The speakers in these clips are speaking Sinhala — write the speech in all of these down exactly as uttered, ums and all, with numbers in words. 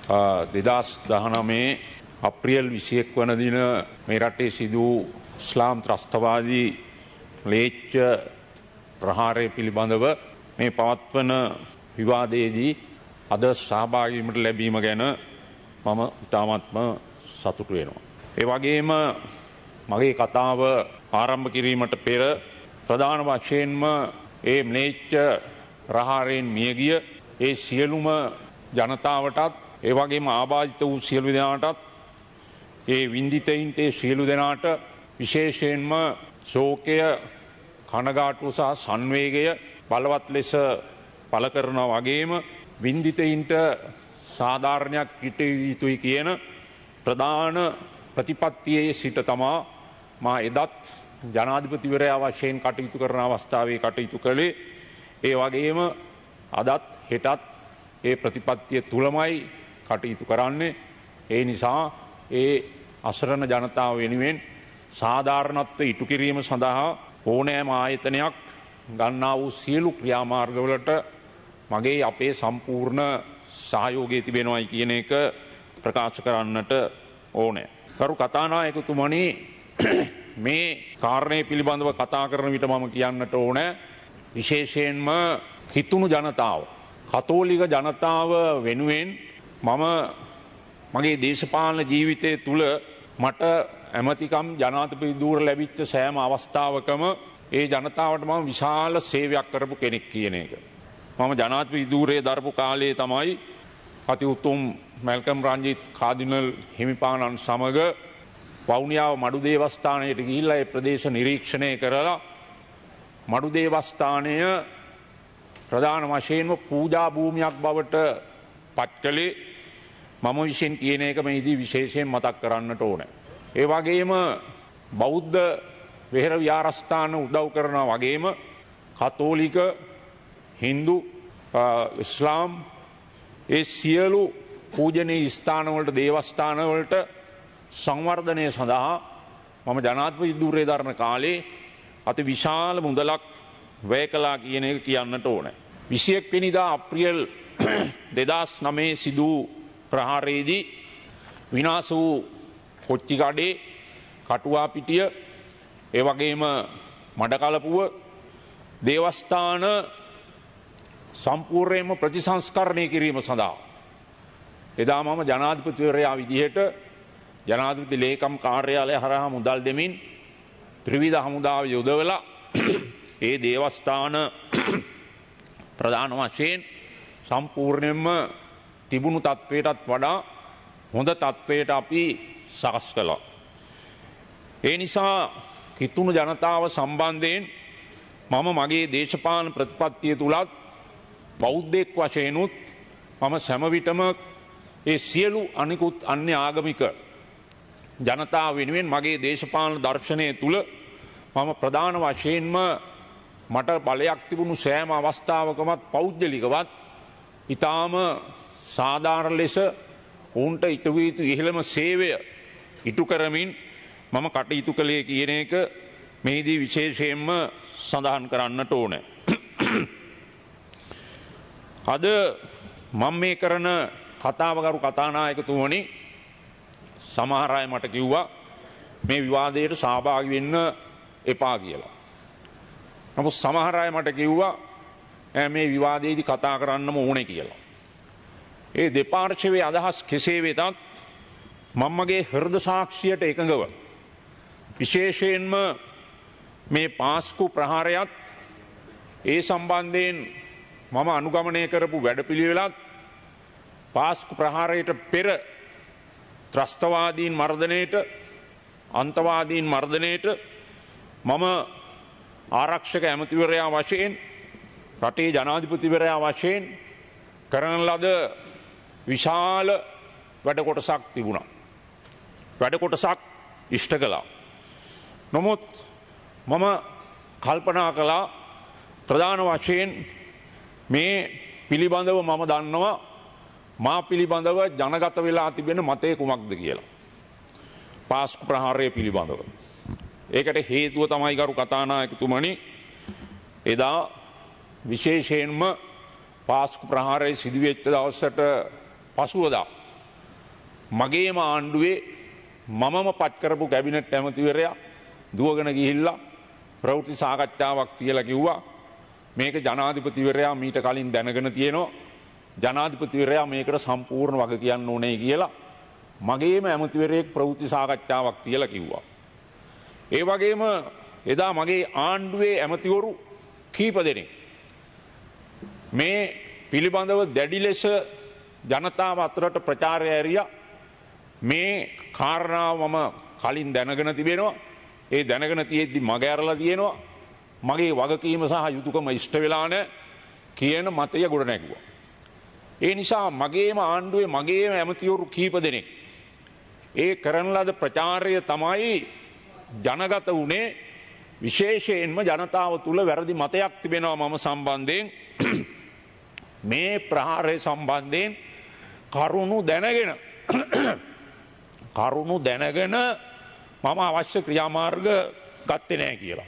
දෙදස් දහනවයේ අප්‍රියල් විසිඑක වන දින මේ රටේ සිදු ඉස්ලාම් ත්‍රස්තවාදී ම්ලේච්ඡ ප්‍රහාරය පිළිබඳව මේ පවත්වන විවාදයේදී අද සහභාගී වීමට ලැබීම ගැන මම ඉතාමත්ම සතුටු වෙනවා. ඒ වගේම මගේ කතාව ආරම්භ කිරීමට පෙර ප්‍රධාන වශයෙන්ම ඒ ම්ලේච්ඡ ප්‍රහාරයෙන් මියගිය ඒ සියලුම ජනතාවටත් ඒ වගේම ආබාධිත වූ සියලු දෙනාටත් ඒ වින්දිතයින්ට සියලු දෙනාට විශේෂයෙන්ම ශෝකය කනගාටුව සහ සංවේගය බලවත් ලෙස පළ කරනා වගේම වින්දිතයින්ට සාධාරණයක් ඉට යුතුයි කියන ප්‍රධාන ප්‍රතිපත්තියේ සිට තමා මා එදත් ජනාධිපතිවරයා වශයෙන් කටයුතු කරන අවස්ථාවේ කටයුතු කළේ. ඒ වගේම අදත් හෙටත් ඒ ප්‍රතිපත්තිය තුළමයි කටයුතු කරන්නේ. ඒ නිසා ඒ අසරණ ජනතාව වෙනුවෙන් සාධාරණත්ව ඉටු කිරීම සඳහා ඕනෑම ආයතනයක් ගන්නා වූ සියලු ක්‍රියාමාර්ගවලට මගේ අපේ සම්පූර්ණ සහයෝගය තිබෙනවායි කියන එක ප්‍රකාශ කරන්නට ඕනෑ. කරු කතානායකතුමනි, මේ කාරණය පිළිබඳව කතා කරන විට මම කියන්නට ඕනෑ විශේෂයෙන්ම හිතුණු ජනතාව කතෝලික ජනතාව වෙනුවෙන් මම මගේ දේශපාලන ජීවිතය තුළ මට ඇමතිකම් ජනාධිපති ධූර ලැබිච්ච සෑම අවස්ථාවකම ඒ ජනතාවට මම විශාල සේවයක් කරපු කෙනෙක් කියන එක. මම ජනාධිපති ධූරයේ දරපු කාලයේ තමයි අති උතුම් මැල්කම් රංජිත් කාදිනල් හිමිපාණන් සමග වවුනියාව මඩු දේවස්ථානයට ගිහිල්ලා ඒ ප්‍රදේශ නිරීක්ෂණය කරලා මඩු දේවස්ථානය ප්‍රධාන වශයෙන්ම පූජා භූමියක් බවට පත් කළේ මම විසින් කියන එක මේදී විශේෂයෙන් මතක් කරන්නට ඕන. ඒ වගේම බෞද්ධ වෙහෙර විහාරස්ථාන උදව් කරන වගේම කතෝලික හින්දු ඉස්ලාම් ඒ සියලු පූජනීය ස්ථානවලට දේවස්ථානවලට සංවර්ධනය සඳහා මම ජනාධිපති ධූරයේ දරන කාලේ අති විශාල මුදලක් වැය කළා කියන එක කියන්නට ඕන. විසිඑක වෙනිදා අප්‍රියල් දෙදස් නවයේ සිදු ප්‍රහාරයේදී විනාශ වූ කොච්චිකඩේ, කටුවාපිටිය, ඒ වගේම මඩකලපුව දේවස්ථාන සම්පූර්ණයෙන්ම ප්‍රතිසංස්කරණය කිරීම සඳහා එදා මම ජනාධිපතිවරයා විදිහට ජනාධිපති ලේකම් කාර්යාලය හරහා මුදල් දෙමින් ත්‍රිවිධ හමුදාව යොදවලා ඒ දේවස්ථාන ප්‍රධාන වශයෙන් සම්පූර්ණයෙන්ම තිබුණු තත්ත්වයටත් වඩා හොඳ තත්ත්වයට අපි සකස් කළා. ඒ නිසා කිතුණු ජනතාව සම්බන්ධයෙන් මම මගේ දේශපාලන ප්‍රතිපත්තිය තුලත් බෞද්ධෙක් වශයෙන්ුත් මම සැමවිටම ඒ සියලු අනිකුත් අන්‍ය ආගමික ජනතාව වෙනුවෙන් මගේ දේශපාලන දර්ශනය තුල මම ප්‍රධාන වශයෙන්ම මට බලයක් තිබුණු සෑම අවස්ථාවකමත් පෞද්ගලිකවත් ඊටාම සාධාරණ ලෙස උන්ට ඉටු වී යුතු ඉහළම සේවය ඉටු කරමින් මම කටයුතු කළේ කියන එක මේදී විශේෂයෙන්ම සඳහන් කරන්නට ඕනේ. අද මම මේ කරන කතාව කරු කතානායකතුමනි, සමහර අය මට කිව්වා මේ විවාදයට සහභාගී වෙන්න එපා කියලා. නමුත් සමහර අය මට කිව්වා මේ විවාදයේදී කතා කරන්නම ඕනේ කියලා. ඒ දෙපාර්ශ්වයේ අදහස් කෙසේ වෙතත් මම මගේ හෘද සාක්ෂියට එකඟව විශේෂයෙන්ම මේ පාස්කු ප්‍රහාරයත් ඒ සම්බන්ධයෙන් මම අනුගමනය කරපු වැඩපිළිවෙලත් පාස්කු ප්‍රහාරයට පෙර ත්‍රස්තවාදීන් මර්ධනයට, අන්තවාදීන් මර්ධනයට මම ආරක්ෂක ඇමතිවරයා වශයෙන්, රටේ ජනාධිපතිවරයා වශයෙන් කරන ලද විශාල වැඩ කොටසක් තිබුණා. වැඩ කොටසක් ඉෂ්ට කළා. නමුත් මම කල්පනා කළා ප්‍රධාන වශයෙන් මේ පිළිබඳව මම දන්නවා මා පිළිබඳව ජනගත වෙලා තිබෙන මතය කුමක්ද කියලා. පාස්කු ප්‍රහාරය පිළිබඳව. ඒකට හේතුව තමයි ගරු කතානායකතුමනි, එදා විශේෂයෙන්ම පාස්කු ප්‍රහාරය සිදුවෙච්ච දවසට පසුවදා මගේම ආණ්ඩුවේ මමම පත් කරපු කැබිනට් ඇමතිවරයා දුවගෙන ගිහිල්ලා ප්‍රවෘත්ති සාකච්ඡාවක් තියලා කිව්වා මේක ජනාධිපතිවරයා මීට කලින් දැනගෙන තියෙනවා ජනාධිපතිවරයා මේකට සම්පූර්ණ වග කියන්න ඕනේ කියලා මගේම ඇමතිවරයෙක් ප්‍රවෘත්ති සාකච්ඡාවක් තියලා කිව්වා. ඒ වගේම එදා මගේ ආණ්ඩුවේ ඇමතිවරු කීප දෙනෙක් මේ පිළිබඳව දැඩි ලෙස ජනතාව අතරට ප්‍රචාරය ඇරියා. මේ කාරණාව මම කලින් දැනගෙන තිබෙනවා. ඒ දැනගෙන තියෙද්දි මග ඇරලා තියෙනවා. මගේ වගකීම සහ යුතුයකම ඉෂ්ට වෙලා නැහැ කියන මතය ගොඩ නැගුවා. ඒ නිසා මගේම ආණ්ඩුවේ මගේම ඇමතිවරු කීප දෙනෙක් ඒ කරන ලද ප්‍රචාරය තමයි ජනගත වුණේ. විශේෂයෙන්ම ජනතාව තුළ වැරදි මතයක් තිබෙනවා මම සම්බන්ධයෙන් මේ ප්‍රහාරය සම්බන්ධයෙන් කරුණු දැනගෙන කරුණු දැනගෙන මම අවශ්‍ය ක්‍රියාමාර්ග ගත්තේ නැහැ කියලා.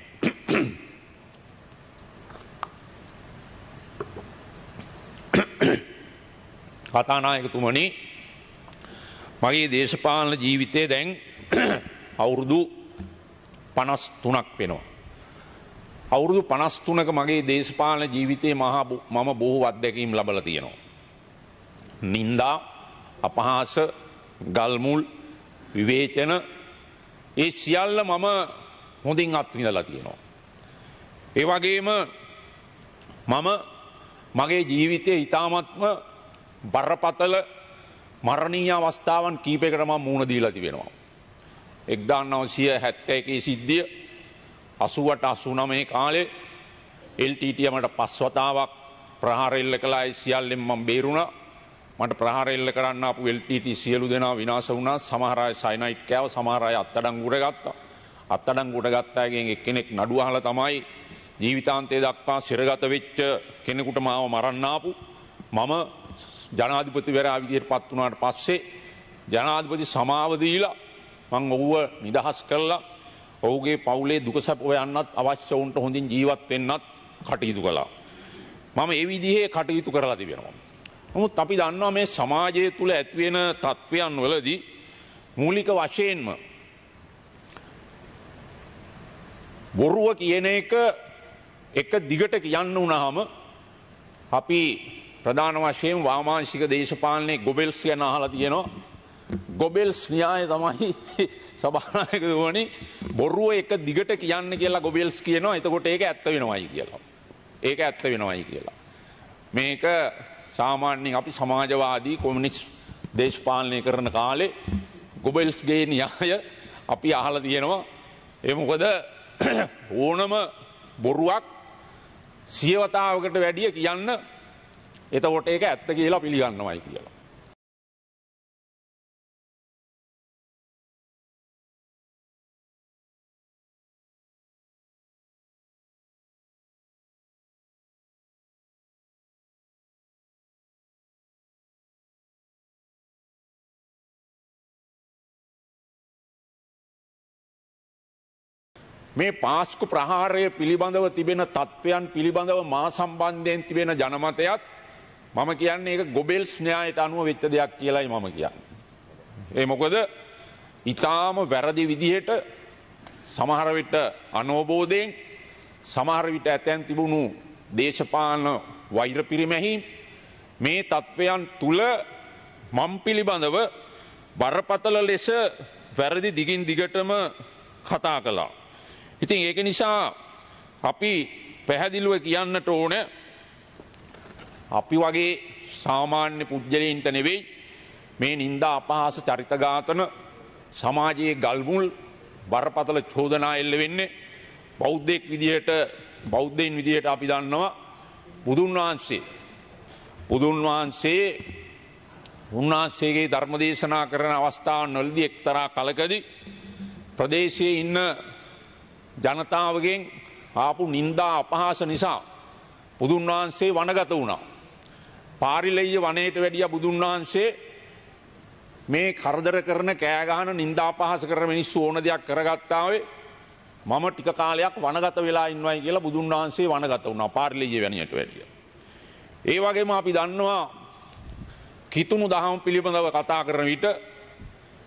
කතානායකතුමනි මගේ දේශපාලන ජීවිතය දැන් අවුරුදු පනස් තුනක් වෙනවා. අවුරුදු පනස් තුනක මගේ දේශපාලන ජීවිතයේ මහා මම බොහෝ අත්දැකීම් ලබලා තියෙනවා. නින්දා, අපහාස, ගල්මුල්, විවේචන ඒ සියල්ල මම හොඳින් අත්විඳලා තියෙනවා. ඒ වගේම මම මගේ ජීවිතයේ ඊ타මත්ම බරපතල මරණීය අවස්ථාවන් කීපයකට මම මුහුණ දීලා තිබෙනවා. එක්දාස් නවසිය හැත්තෑ එකේ සිද්ධිය, අසූ අට අසූ නවය කාලේ එල් ටී ටී මට පස් වතාවක් ප්‍රහාර එල්ල කළා. ඒ සියල්ලෙන් මම බේරුණා. මට ප්‍රහාර එල්ල කරන්න ආපු එල් ටී ටී සියලු දෙනා විනාශ වුණා. සමහර අය සයනයිට් කෑව, සමහර අය අත්අඩංගුවට ගත්තා. අත්අඩංගුවට ගත්ත අයගෙන් එක්කෙනෙක් නඩුව අහලා තමයි ජීවිතාන්තය දක්වා සිරගත වෙච්ච කෙනෙකුට මාව මරන්න ආපු. මම ජනාධිපතිවරයා විදියට පත් වුණාට පස්සේ ජනාධිපති සමාව දීලා මම ඔහුව නිදහස් කළා. ඔහුගේ පවුලේ දුක සැප හොයන්නත් අවශ්‍ය වුන්ට හොඳින් ජීවත් වෙන්නත් කටයුතු කළා. මම ඒ විදිහේ කටයුතු කරලා තිබෙනවා. නමුත් අපි දන්නවා මේ සමාජය තුළ ඇතිවෙන තත්ත්වයන් වලදී මූලික වශයෙන්ම බොරුව කියන එක එක දිගට කියන්න වුණාම අපි ප්‍රධාන වශයෙන් වාමාංශික දේශපාලනයේ ගොබෙල්ස් ගැන අහලා තියෙනවා. ගොබෙල්ස් න්‍යාය තමයි සභානායකතුමනි බොරුව එක දිගට කියන්න කියලා ගොබෙල්ස් කියනවා. එතකොට ඒක ඇත්ත වෙනවයි කියලා. ඒක ඇත්ත වෙනවයි කියලා. මේක සාමාන්‍යයෙන් අපි සමාජවාදී කොමියුනිස්ට් දේශපාලනය කරන කාලේ ගොබෙල්ස්ගේ න්‍යාය අපි අහලා තියෙනවා. ඒ මොකද ඕනම බොරුවක් සියවතාවකට වැඩිය කියන්න එතකොට ඒක ඇත්ත කියලා පිළිගන්නවයි කියලා. මේ පාස්කු ප්‍රහාරය පිළිබඳව තිබෙන තත්ත්වයන් පිළිබඳව මා සම්බන්ධයෙන් තිබෙන ජනමතයත් මම කියන්නේ ඒක ගොබෙල්ස් න්‍යායට අනුව වෙච්ච දෙයක් කියලායි මම කියන්නේ. ඒ මොකද ඊටාම වැරදි විදිහට සමහර විට අනෝබෝධයෙන් සමහර විට ඇතැන් තිබුණු දේශපාලන වෛර පිරිමැහීම් මේ තත්ත්වයන් තුල මම් පිළිබඳව බරපතල ලෙස වැරදි දිගින් දිගටම කතා කළා. ඉතින් ඒක නිසා අපි පැහැදිලිව කියන්නට ඕන අපි වගේ සාමාන්‍ය පුද්ගලයින්ට නෙවෙයි මේ නින්දා අපහාස චරිත ඝාතන සමාජයේ ගල්මුල් බරපතල චෝදනා එල්ල වෙන්නේ බෞද්ධයෙක් විදියට බෞද්ධයින් විදියට අපි දන්නවා බුදුන් වහන්සේ බුදුන් වහන්සේ උන්වහන්සේගේ ධර්ම දේශනා කරන අවස්ථාවන්වලදී එක්තරා කලකදී ප්‍රදේශයේ ඉන්න ජනතාවගෙන් ආපු නින්දා අපහාස නිසා බුදුන් වහන්සේ වනගත වුණා. පාරිලෙය්‍ය වනයේට වැඩිය බුදුන් වහන්සේ මේ කරදර කරන කෑ ගහන නින්දා අපහාස කරන මිනිස්සු ඕන දෙයක් කරගත්තා වේ මම ටික කාලයක් වනගත වෙලා ඉන්නවයි කියලා බුදුන් වහන්සේ වනගත වුණා පාරිලෙය්‍ය වනයේට වැඩිය. ඒ වගේම අපි දන්නවා කිතුණු දහම පිළිබඳව කතා කරන විට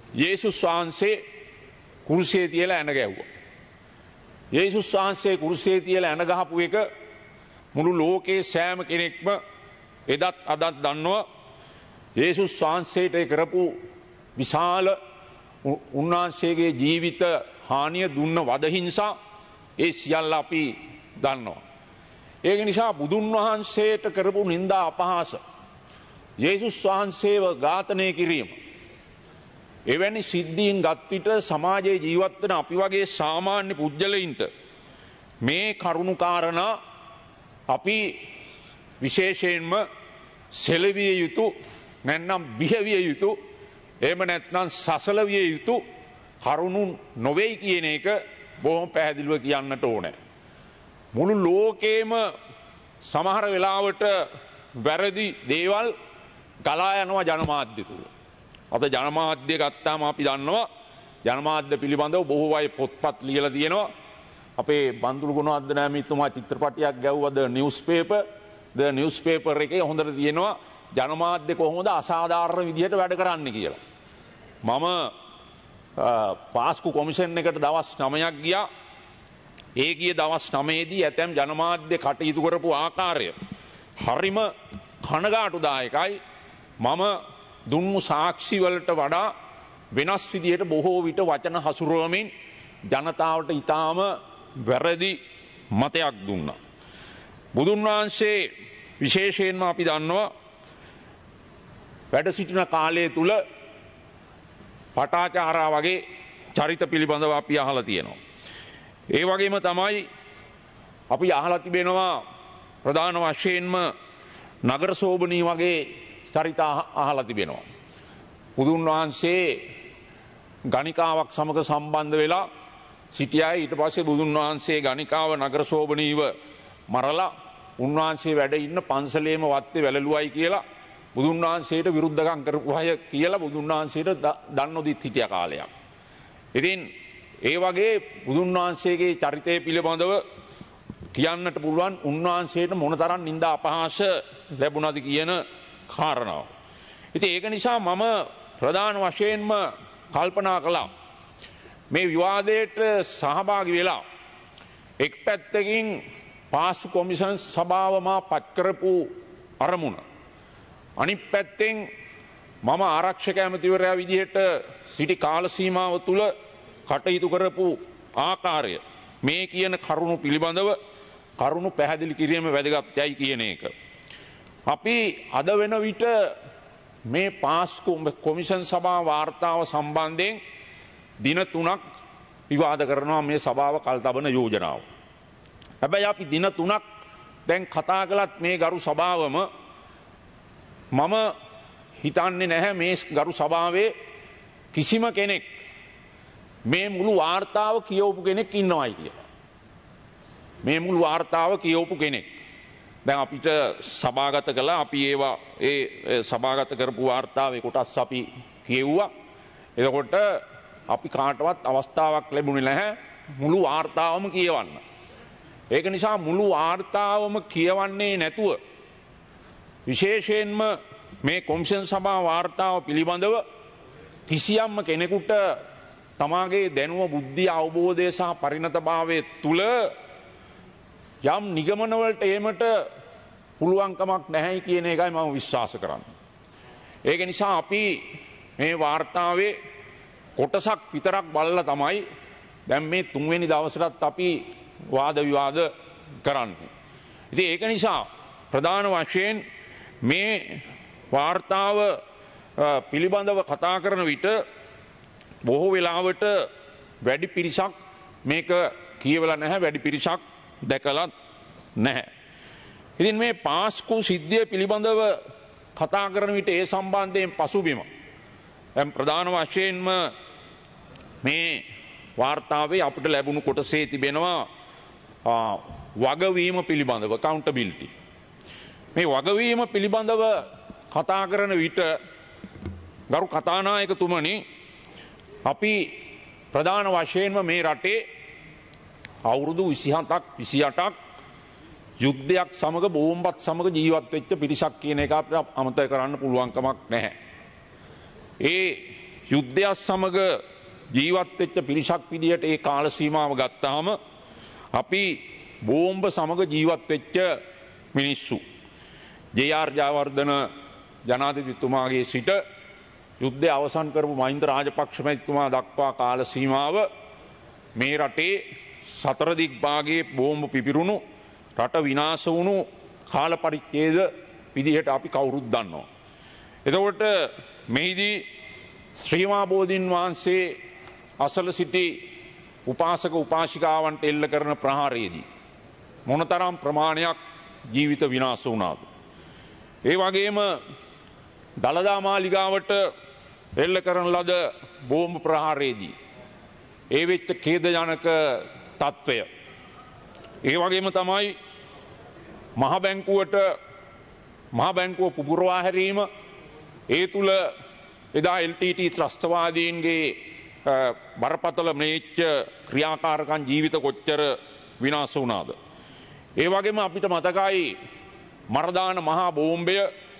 යේසුස් වහන්සේ කුරුසියේ තියලා ඇන ගැව්වා. යේසුස් වහන්සේ කුරුසියේ තියලා ඇන ගහපු එක මුළු ලෝකේ සෑම කෙනෙක්ම එදත් අදත් දන්නවා. යේසුස් වහන්සේට කරපු විශාල උන්වහන්සේගේ ජීවිත හානිය දුන්න වදහිංසා ඒ සියල්ල අපි දන්නවා. ඒක නිසා බුදුන් වහන්සේට කරපු නින්දා අපහාස, යේසුස් වහන්සේව ඝාතනය කිරීම, එවැනි සිද්ධීන් ගත් විට සමාජයේ ජීවත් වෙන අපි වගේ සාමාන්‍ය පුද්ගලයින්ට මේ කරුණු කාරණා අපි විශේෂයෙන්ම සෙලවිය යුතු, නැත්නම් බියවිය යුතු, එහෙම නැත්නම් සසල විය යුතු කරුණු නොවේයි කියන එක බොහොම පැහැදිලිව කියන්නට ඕනේ. මුළු ලෝකේම සමහර වෙලාවට වැරදි දේවල් ගලා යනවා ජනමාධ්‍ය තුල. අද ජනමාධ්‍ය ගත්තාම අපි දන්නවා ජනමාධ්‍ය පිළිබඳව බොහෝ අය පොත්පත් ලියලා තියෙනවා. අපේ බන්දුරු ගුණවර්ධන මහත්මයා චිත්‍රපටයක් ගැව්වා ද නිවුස් පේපර් ද නිවුස් පේපර් එකේ හොඳට තියෙනවා ජනමාධ්‍ය කොහොමද අසාධාරණ විදිහට වැඩ කරන්නේ කියලා. මම පාස්කු කොමිෂන් එකට දවස් නවයක් ගියා. ඒ ගිය දවස් නවයේදී ඇතැම් ජනමාධ්‍ය කටයුතු කරපු ආකාරය හරිම කනගාටුදායකයි. මම දුන්නු සාක්ෂි වලට වඩා වෙනස් විදියට බොහෝ විට වචන හසුරුවමින් ජනතාවට ඊටාම වැරදි මතයක් දුන්නා. බුදුන් වහන්සේ විශේෂයෙන්ම අපි දන්නවා වැඩ සිටින කාලය තුල පටාචාරා වගේ චරිත පිළිබඳව අපි අහලා තියෙනවා. ඒ වගේම තමයි අපි අහලා තිබෙනවා ප්‍රධාන වශයෙන්ම නගර සෝබනී වගේ චරිත අහලා තිබෙනවා. බුදුන් වහන්සේ ගණිකාවක් සමග සම්බන්ධ වෙලා සිටියයි. ඊට පස්සේ බුදුන් වහන්සේ ගණිකාව නගර සෝබනීව මරලා උන්වහන්සේ වැඩ ඉන්න පන්සලේම වත්තේ වැළලුවයි කියලා බුදුන් වහන්සේට විරුද්ධකම් කරපු අය කියලා බුදුන් වහන්සේට දන් නොදිත් හිටිය කාලයක්. ඉතින් ඒ වගේ බුදුන් වහන්සේගේ චරිතය පිළිබඳව කියන්නට පුළුවන් උන්වහන්සේට මොනතරම් නිന്ദා අපහාස ලැබුණාද කියන කාරණාව. ඉතින් ඒක නිසා මම ප්‍රධාන වශයෙන්ම කල්පනා කළා මේ විවාදයට සහභාගී වෙලා එක් පැත්තකින් පාස්කු කොමිෂන් සභාව මා පත් කරපු අරමුණ, අනිත් පැත්තෙන් මම ආරක්ෂක ඇමතිවරයා විදිහට සිටි කාල සීමාව තුල කටයුතු කරපු ආකාරය, මේ කියන කරුණු පිළිබඳව කරුණු පැහැදිලි කිරීම වැදගත්යයි කියන එක. අපි අද වෙන විට මේ පාස්කු කොමිෂන් සභා වාර්තාව සම්බන්ධයෙන් දින තුනක් විවාද කරනවා මේ සභාව කල්තබන යෝජනාව. හැබැයි අපි දින තුනක් දැන් කතා කළත් මේ ගරු සභාවම මම හිතන්නේ නැහැ මේ ගරු සභාවේ කිසිම කෙනෙක් මේ මුළු වාර්තාව කියවපු කෙනෙක් ඉන්නවයි කියලා. මේ මුළු වාර්තාව කියවපු කෙනෙක් දැන් අපිට සභාගත කළා. අපි ඒවා ඒ සභාගත කරපු වාර්තාවේ කොටස් අපි කියවුවා. එතකොට අපි කාටවත් අවස්ථාවක් ලැබුණේ නැහැ මුළු වාර්තාවම කියවන්න. ඒක නිසා මුළු වාර්තාවම කියවන්නේ නැතුව විශේෂයෙන්ම මේ කොමිෂන් සභා වාර්තාව පිළිබඳව කිසියම්ම කෙනෙකුට තමාගේ දැනුම, බුද්ධිය, අවබෝධය සහ පරිණතභාවය තුල යම් නිගමනවලට ඒමට පුළුවන්කමක් නැහැ කියන එකයි මම විශ්වාස කරන්නේ. ඒක නිසා අපි මේ වාර්තාවේ කොටසක් විතරක් බලලා තමයි දැන් මේ තුන්වෙනි දවසටත් අපි වාද විවාද කරන්නේ. ඉතින් ඒක නිසා ප්‍රධාන වශයෙන් මේ වාර්තාව පිළිබඳව කතා කරන විට බොහෝ වෙලාවට වැඩි පිරිසක් මේක කියවලා නැහැ, වැඩි පිරිසක් දැකලා නැහැ. ඉතින් මේ පාස්කු සිද්ධිය පිළිබඳව කතා කරන විට ඒ සම්බන්ධයෙන් පසුබිම දැන් ප්‍රධාන වශයෙන්ම මේ වාර්තාවේ අපිට ලැබුණු කොටසේ තිබෙනවා වගවීම පිළිබඳව, accountability. මේ වගවීම පිළිබඳව කතා කරන විට ගරු කතානායකතුමනි, අපි ප්‍රධාන වශයෙන්ම මේ රටේ අවුරුදු විසිහතක් විසිඅටක් යුද්ධයක් සමග බෝම්බත් සමග ජීවත් වෙච්ච පිරිසක් කියන එක අපිට අමතක කරන්න පුළුවන් කමක් නැහැ. ඒ යුද්ධයක් සමග ජීවත් වෙච්ච පිරිසක් විදියට ඒ කාල සීමාව ගත්තාම අපි බෝම්බ සමග ජීවත් වෙච්ච මිනිස්සු. ජේ ආර් ජයවර්ධන ජනාධිපතිතුමාගේ සිට යුද්ධය අවසන් කරපු මහින්ද රාජපක්ෂ මැතිතුමා දක්වා කාල සීමාව මේ රටේ සතර දිග්භාගයේ බෝම්බ පිපිරුණු රට විනාශ වුණු කාල පරිච්ඡේද විදිහට අපි කවුරුත් දන්නවා. එතකොට මෙහිදී ශ්‍රී මහා බෝධීන් වහන්සේ අසල සිටි උපාසක උපාසිකාවන්ට එල්ල කරන ප්‍රහාරයේදී මොනතරම් ප්‍රමාණයක් ජීවිත විනාශ වුණාද? ඒ වගේම දළදා මාලිගාවට එල්ල කරන ලද බෝම්බ ප්‍රහාරයේදී ඒ වෙච්ච ඛේදජනක තත්ත්වය. ඒ වගේම තමයි මහ බැංකුවට මහ බැංකුව පුපුරවා හැරීම, ඒ තුල එදා එල් ටී ටී ත්‍රස්තවාදීන්ගේ බරපතල මේච්ච ක්‍රියාකාරකම් ජීවිත කොච්චර විනාශ වුණාද? ඒ වගේම අපිට මතකයි මරදාන මහා බෝම්බය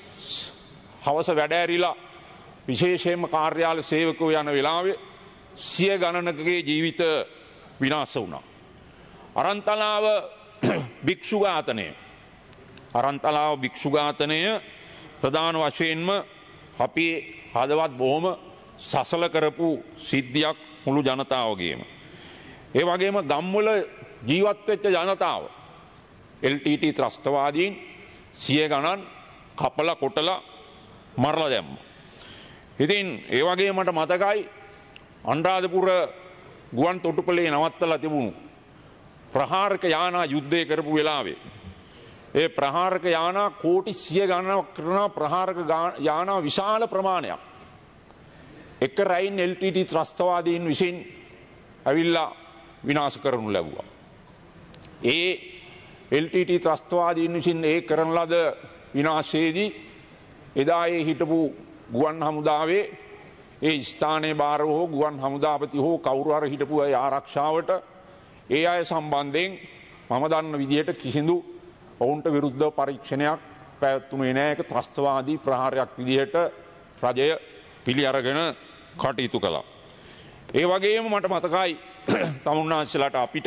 හවස වැඩ ඇරිලා විශේෂයෙන්ම කාර්යාල සේවකයෝ යන වෙලාවේ සිය ගණනකගේ ජීවිත විනාශ වුණා. අරන්තලාව භික්ෂු ඝාතනය අරන්තලාව භික්ෂු ඝාතනය ප්‍රධාන වශයෙන්ම අපි හදවත් බොහොම සසල කරපු සිද්ධියක් මුළු ජනතාවගේම. ඒ වගේම ගම්වල ජීවත් වෙච්ච ජනතාව එල් ටී ටී ත්‍රස්තවාදීන් සිය ගණන් කපලා කොටලා මරලා දැම්මා. ඉතින් ඒ වගේ මට මතකයි අනුරාධපුර ගුවන් තොටුපළේ නවත්තලා තිබුණු ප්‍රහාරක යානා යුද්ධය කරපු වෙලාවේ ඒ ප්‍රහාරක යානා කෝටි සිය ගණනක් කරන ප්‍රහාරක යානා විශාල ප්‍රමාණයක් එක රැයින් එල් ටී ටී ත්‍රස්තවාදීන් විසින් ඇවිල්ලා විනාශ කරනු ලැබුවා. ඒ එල් ටී ටී ත්‍රස්තවාදීන් විසින් ඒ කරන ලද විනාශයේදී එදා ඒ හිටපු ගුවන් හමුදාවේ ඒ ස්ථානයේ බාර හෝ ගුවන් හමුදාපති හෝ කවුරු හරි හිටපු අය ආරක්ෂාවට ඒ අය සම්බන්ධයෙන් මම දන්න විදිහට කිසිදු ඔවුන්ට විරුද්ධ පරීක්ෂණයක් පැවැත්වුණේ නැහැ. ඒක ත්‍රස්තවාදී ප්‍රහාරයක් විදිහට රජය පිළි අරගෙන කටයුතු කළා. ඒ වගේම මට මතකයි තමුන්නාන්සලාට අපිට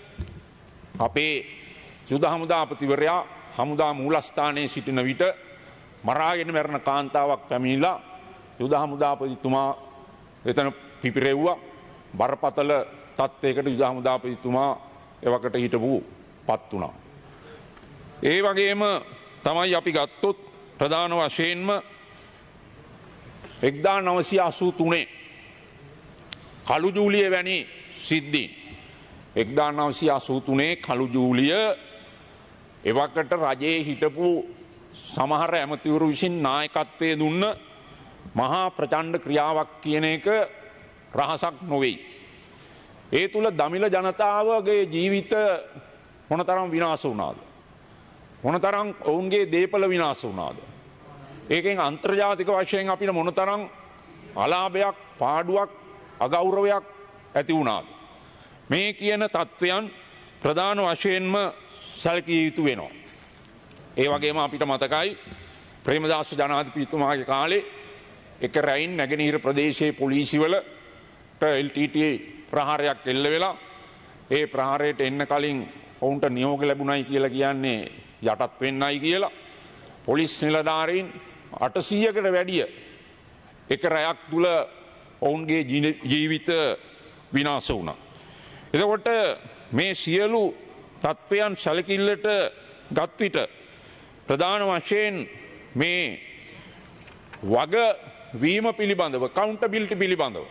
අපේ යුද හමුදාපතිවරයා හමුදා මූලස්ථානයේ සිටින විට මරාගෙන මැරෙන කාන්තාවක් පැමිණිලා යුද හමුදාපතිතුමා එතන පිපිරෙව්වා. බරපතල තත්ත්වයකට යුද හමුදාපතිතුමා එවකට හිටපු පත් වුණා. ඒ වගේම තමයි අපි ගත්තොත් ප්‍රධාන වශයෙන්ම එක්දා නවසිය අසූ තුනේ කළු ජූලිය වැනි සිද්ධීන් එක්දා නවසිය අසූ තුනේ කළු ජූලිය එවකට රජයේ හිටපු සමහර ඇමතිවරු විසින් නායකත්වය දුන්න මහා ප්‍රචණ්ඩ ක්‍රියාවක් කියන එක රහසක් නොවෙයි. ඒ තුල දමිළ ජනතාවගේ ජීවිත මොනතරම් විනාශ වුණාද? මොනතරම් ඔවුන්ගේ දේපල විනාශ වුණාද? ඒකෙන් අන්තර්ජාතික වශයෙන් අපිට මොනතරම් අලාභයක්, පාඩුවක්, අගෞරවයක් ඇති වුණාද? මේ කියන තත්ත්වයන් ප්‍රධාන වශයෙන්ම සැලකිය යුතු වෙනවා. ඒ වගේම අපිට මතකයි ප්‍රේමදාස ජනාධිපතිතුමාගේ කාලේ එක රැයින් නැගෙනහිර ප්‍රදේශයේ පොලිසිවලට එල් ටී ටී ප්‍රහාරයක් එල්ල වෙලා ඒ ප්‍රහාරයට එන්න කලින් ඔවුන්ට නියෝග ලැබුණයි කියලා කියන්නේ යටත් වෙන්නයි කියලා පොලිස් නිලධාරීන් අටසීයකට වැඩිය එක රැයක් තුල ඔවුන්ගේ ජීවිත විනාශ වුණා. එතකොට මේ සියලු තත්ත්වයන් සැලකිල්ලට ගත් විට ප්‍රධාන වශයෙන් මේ වග වීම පිළිබඳව කවුන්ටබිලිටි පිළිබඳව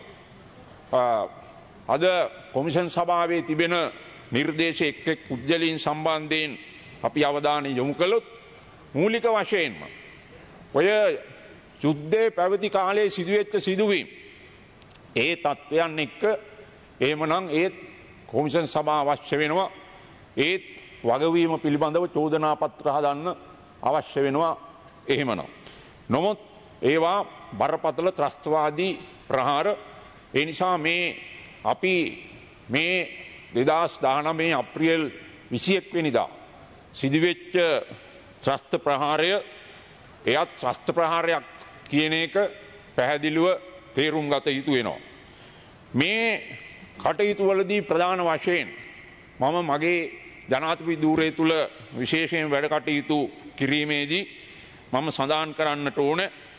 අද කොමිෂන් සභාවේ තිබෙන නිර්දේශ එක් එක් පුද්ගලයන් සම්බන්ධයෙන් අපි අවධානය යොමු කළොත් මූලික වශයෙන්ම ඔය යුද්ධයේ පැවති කාලයේ සිදුවෙච්ච සිදුවීම් ඒ තත්ත්වයන් එක්ක එහෙමනම් ඒත් කොමිෂන් සභාව අවශ්‍ය වෙනවා. ඒත් වගවීම පිළිබඳව චෝදනා පත්‍ර හදන්න අවශ්‍ය වෙනවා. එහෙමනම් නමුත් ඒවා බරපතල ත්‍රස්තවාදී ප්‍රහාර. ඒ නිසා මේ අපි මේ දෙදහස් දහනවය අප්‍රේල් විසිඑක වෙනිදා සිදුවෙච්ච ත්‍රස්ත ප්‍රහාරය එයත් ත්‍රස්ත ප්‍රහාරයක් කියන එක පැහැදිලිව තේරුම් ගත යුතු වෙනවා. මේ කටයුතු වලදී ප්‍රධාන වශයෙන් මම මගේ ජනාධිපති ධූරය තුල විශේෂයෙන් වැඩ කටයුතු කිරීමේදී මම සඳහන් කරන්නට ඕන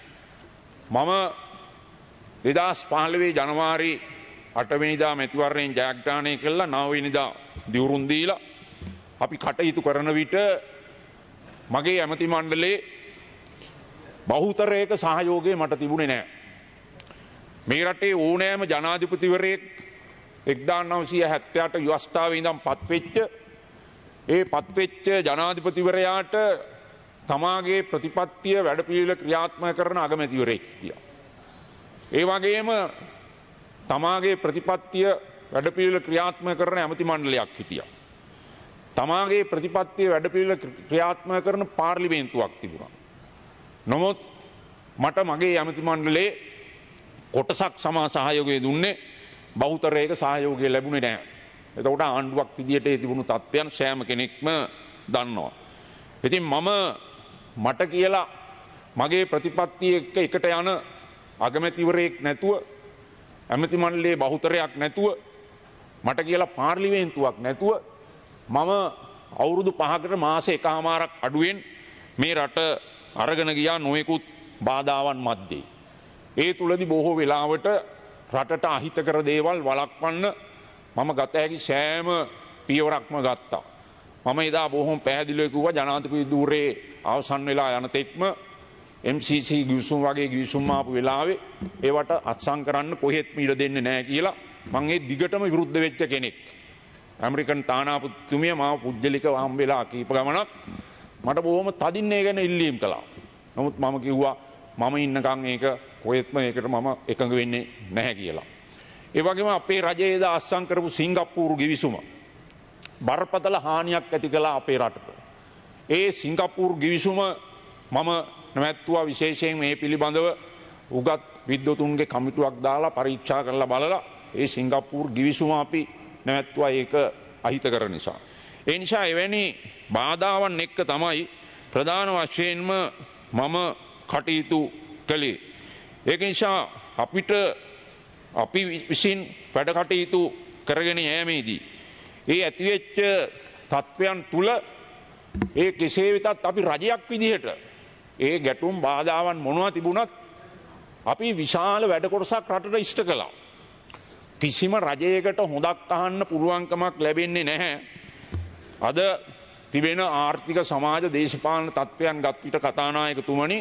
මම දෙදහස් පහළොව ජනවාරි අට වෙනිදා මැතිවරණයෙන් ජයග්‍රහණය කළා. නව වෙනිදා දිවුරුම් දීලා අපි කටයුතු කරන විට මගේ ඇමති මණ්ඩලයේ බහුතරයක සහයෝගය මට තිබුණේ නැහැ. මේ රටේ ඕනෑම ජනාධිපතිවරයෙක් එක්දාස් නවසිය හැත්තෑ අට ව්‍යවස්ථාවේ ඉඳන් පත්වෙච්ච ඒ පත්වෙච්ච ජනාධිපතිවරයාට තමාගේ ප්‍රතිපත්තිය වැඩපිළිවෙල ක්‍රියාත්මක කරන අගමැතිවරයෙක් හිටියා. ඒ වගේම තමාගේ ප්‍රතිපත්තිය වැඩපිළිවෙල ක්‍රියාත්මක කරන ඇමති මණ්ඩලයක් හිටියා. තමාගේ ප්‍රතිපත්තිය වැඩපිළිවෙල ක්‍රියාත්මක කරන පාර්ලිමේන්තුවක් තිබුණා. නමුත් මට මගේ ඇමති මණ්ඩලයේ කොටසක් සමා සහයෝගය දුන්නේ බහුතරයක සහයෝගය ලැබුණේ නැහැ. එතකොට ආණ්ඩුවක් විදියට ඒ තිබුණු තත්ත්වයන් සෑම කෙනෙක්ම දන්නවා. ඉතින් මම මට කියලා මගේ ප්‍රතිපත්තිය එක්ක එකට යන අගමැතිවරයෙක් නැතුව ඇමති මණ්ඩලයේ බහුතරයක් නැතුව මට කියලා පාර්ලිමේන්තුවක් නැතුව මම අවුරුදු පහකට මාස එකහමාරක් අඩුවෙන් මේ රට අරගෙන ගියා නොයෙකුත් බාධාවන් මැද්දේ. ඒ තුලදී බොහෝ වෙලාවට රටට අහිතකර දේවල් වළක්වන්න මම ගත හැකි සෑම පියවරක්ම ගත්තා. මම එදා බොහොම පැහැදිලිව කිව්වා ජනාධිපති ධූරයේ අවසන් වෙලා යන තෙක්ම එම් සී සී ගිවිසුම් වගේ ගිවිසුම් ආපු වෙලාවේ ඒවට අත්සන් කරන්න කොහෙත්ම ඉඩ දෙන්නේ නැහැ කියලා මම ඒ දිගටම විරුද්ධ වෙච්ච කෙනෙක්. ඇමරිකන් තානාපතිතුමිය මාව පුජ්‍යලිකව හම් වෙලා කීප ගමනක් මට බොහොම තදින් ඒ ගැන ඉල්ලීම් කළා. නමුත් මම කිව්වා මම ඉන්නකම් ඒක කොහෙත්ම ඒකට මම එකඟ වෙන්නේ නැහැ කියලා. ඒ වගේම අපේ රජයේ දා අත්සන් කරපු සිංගප්පූරු ගිවිසුම බරපතල හානියක් ඇති කළා අපේ රටට. ඒ සිංගප්පූරු ගිවිසුම මම නැවැත්තුවා විශේෂයෙන් මේ පිළිබඳව උගත් විද්වතුන්ගේ කමිටුවක් දාලා පරීක්ෂා කරලා බලලා ඒ සිංගප්පූරු ගිවිසුම අපි නැවැත්තුවා ඒක අහිතකර නිසා. ඒ නිසා එවැනි බාධාවන් එක්ක තමයි ප්‍රධාන වශයෙන්ම මම කටයුතු කළේ. ඒක නිසා අපිට අපි විසින් වැඩ කටයුතු කරගෙන යෑමේදී ඒ ඇතිවෙච්ච තත්ත්වයන් තුල ඒ කෙසේ වෙතත් අපි රජයක් විදිහට ඒ ගැටුම් බාධාවන් මොනවා තිබුණත් අපි විශාල වැඩ කොටසක් රටට ඉෂ්ට කළා. කිසිම රජයකට හොඳක් අහන්න පුළුවන්කමක් ලැබෙන්නේ නැහැ. අද තිබෙන ආර්ථික සමාජ දේශපාලන තත්ත්වයන් ගත් විට කතානායකතුමනි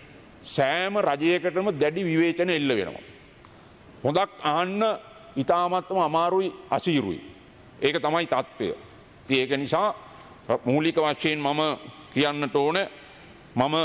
සෑම රජයකටම දැඩි විවේචන එල්ල වෙනවා. හොඳක් අහන්න ඉතාමත්ම අමාරුයි අසීරුයි. ඒක තමයි තත්ත්වය. ඉතින් ඒක නිසා මූලික වශයෙන් මම කියන්නට ඕන මම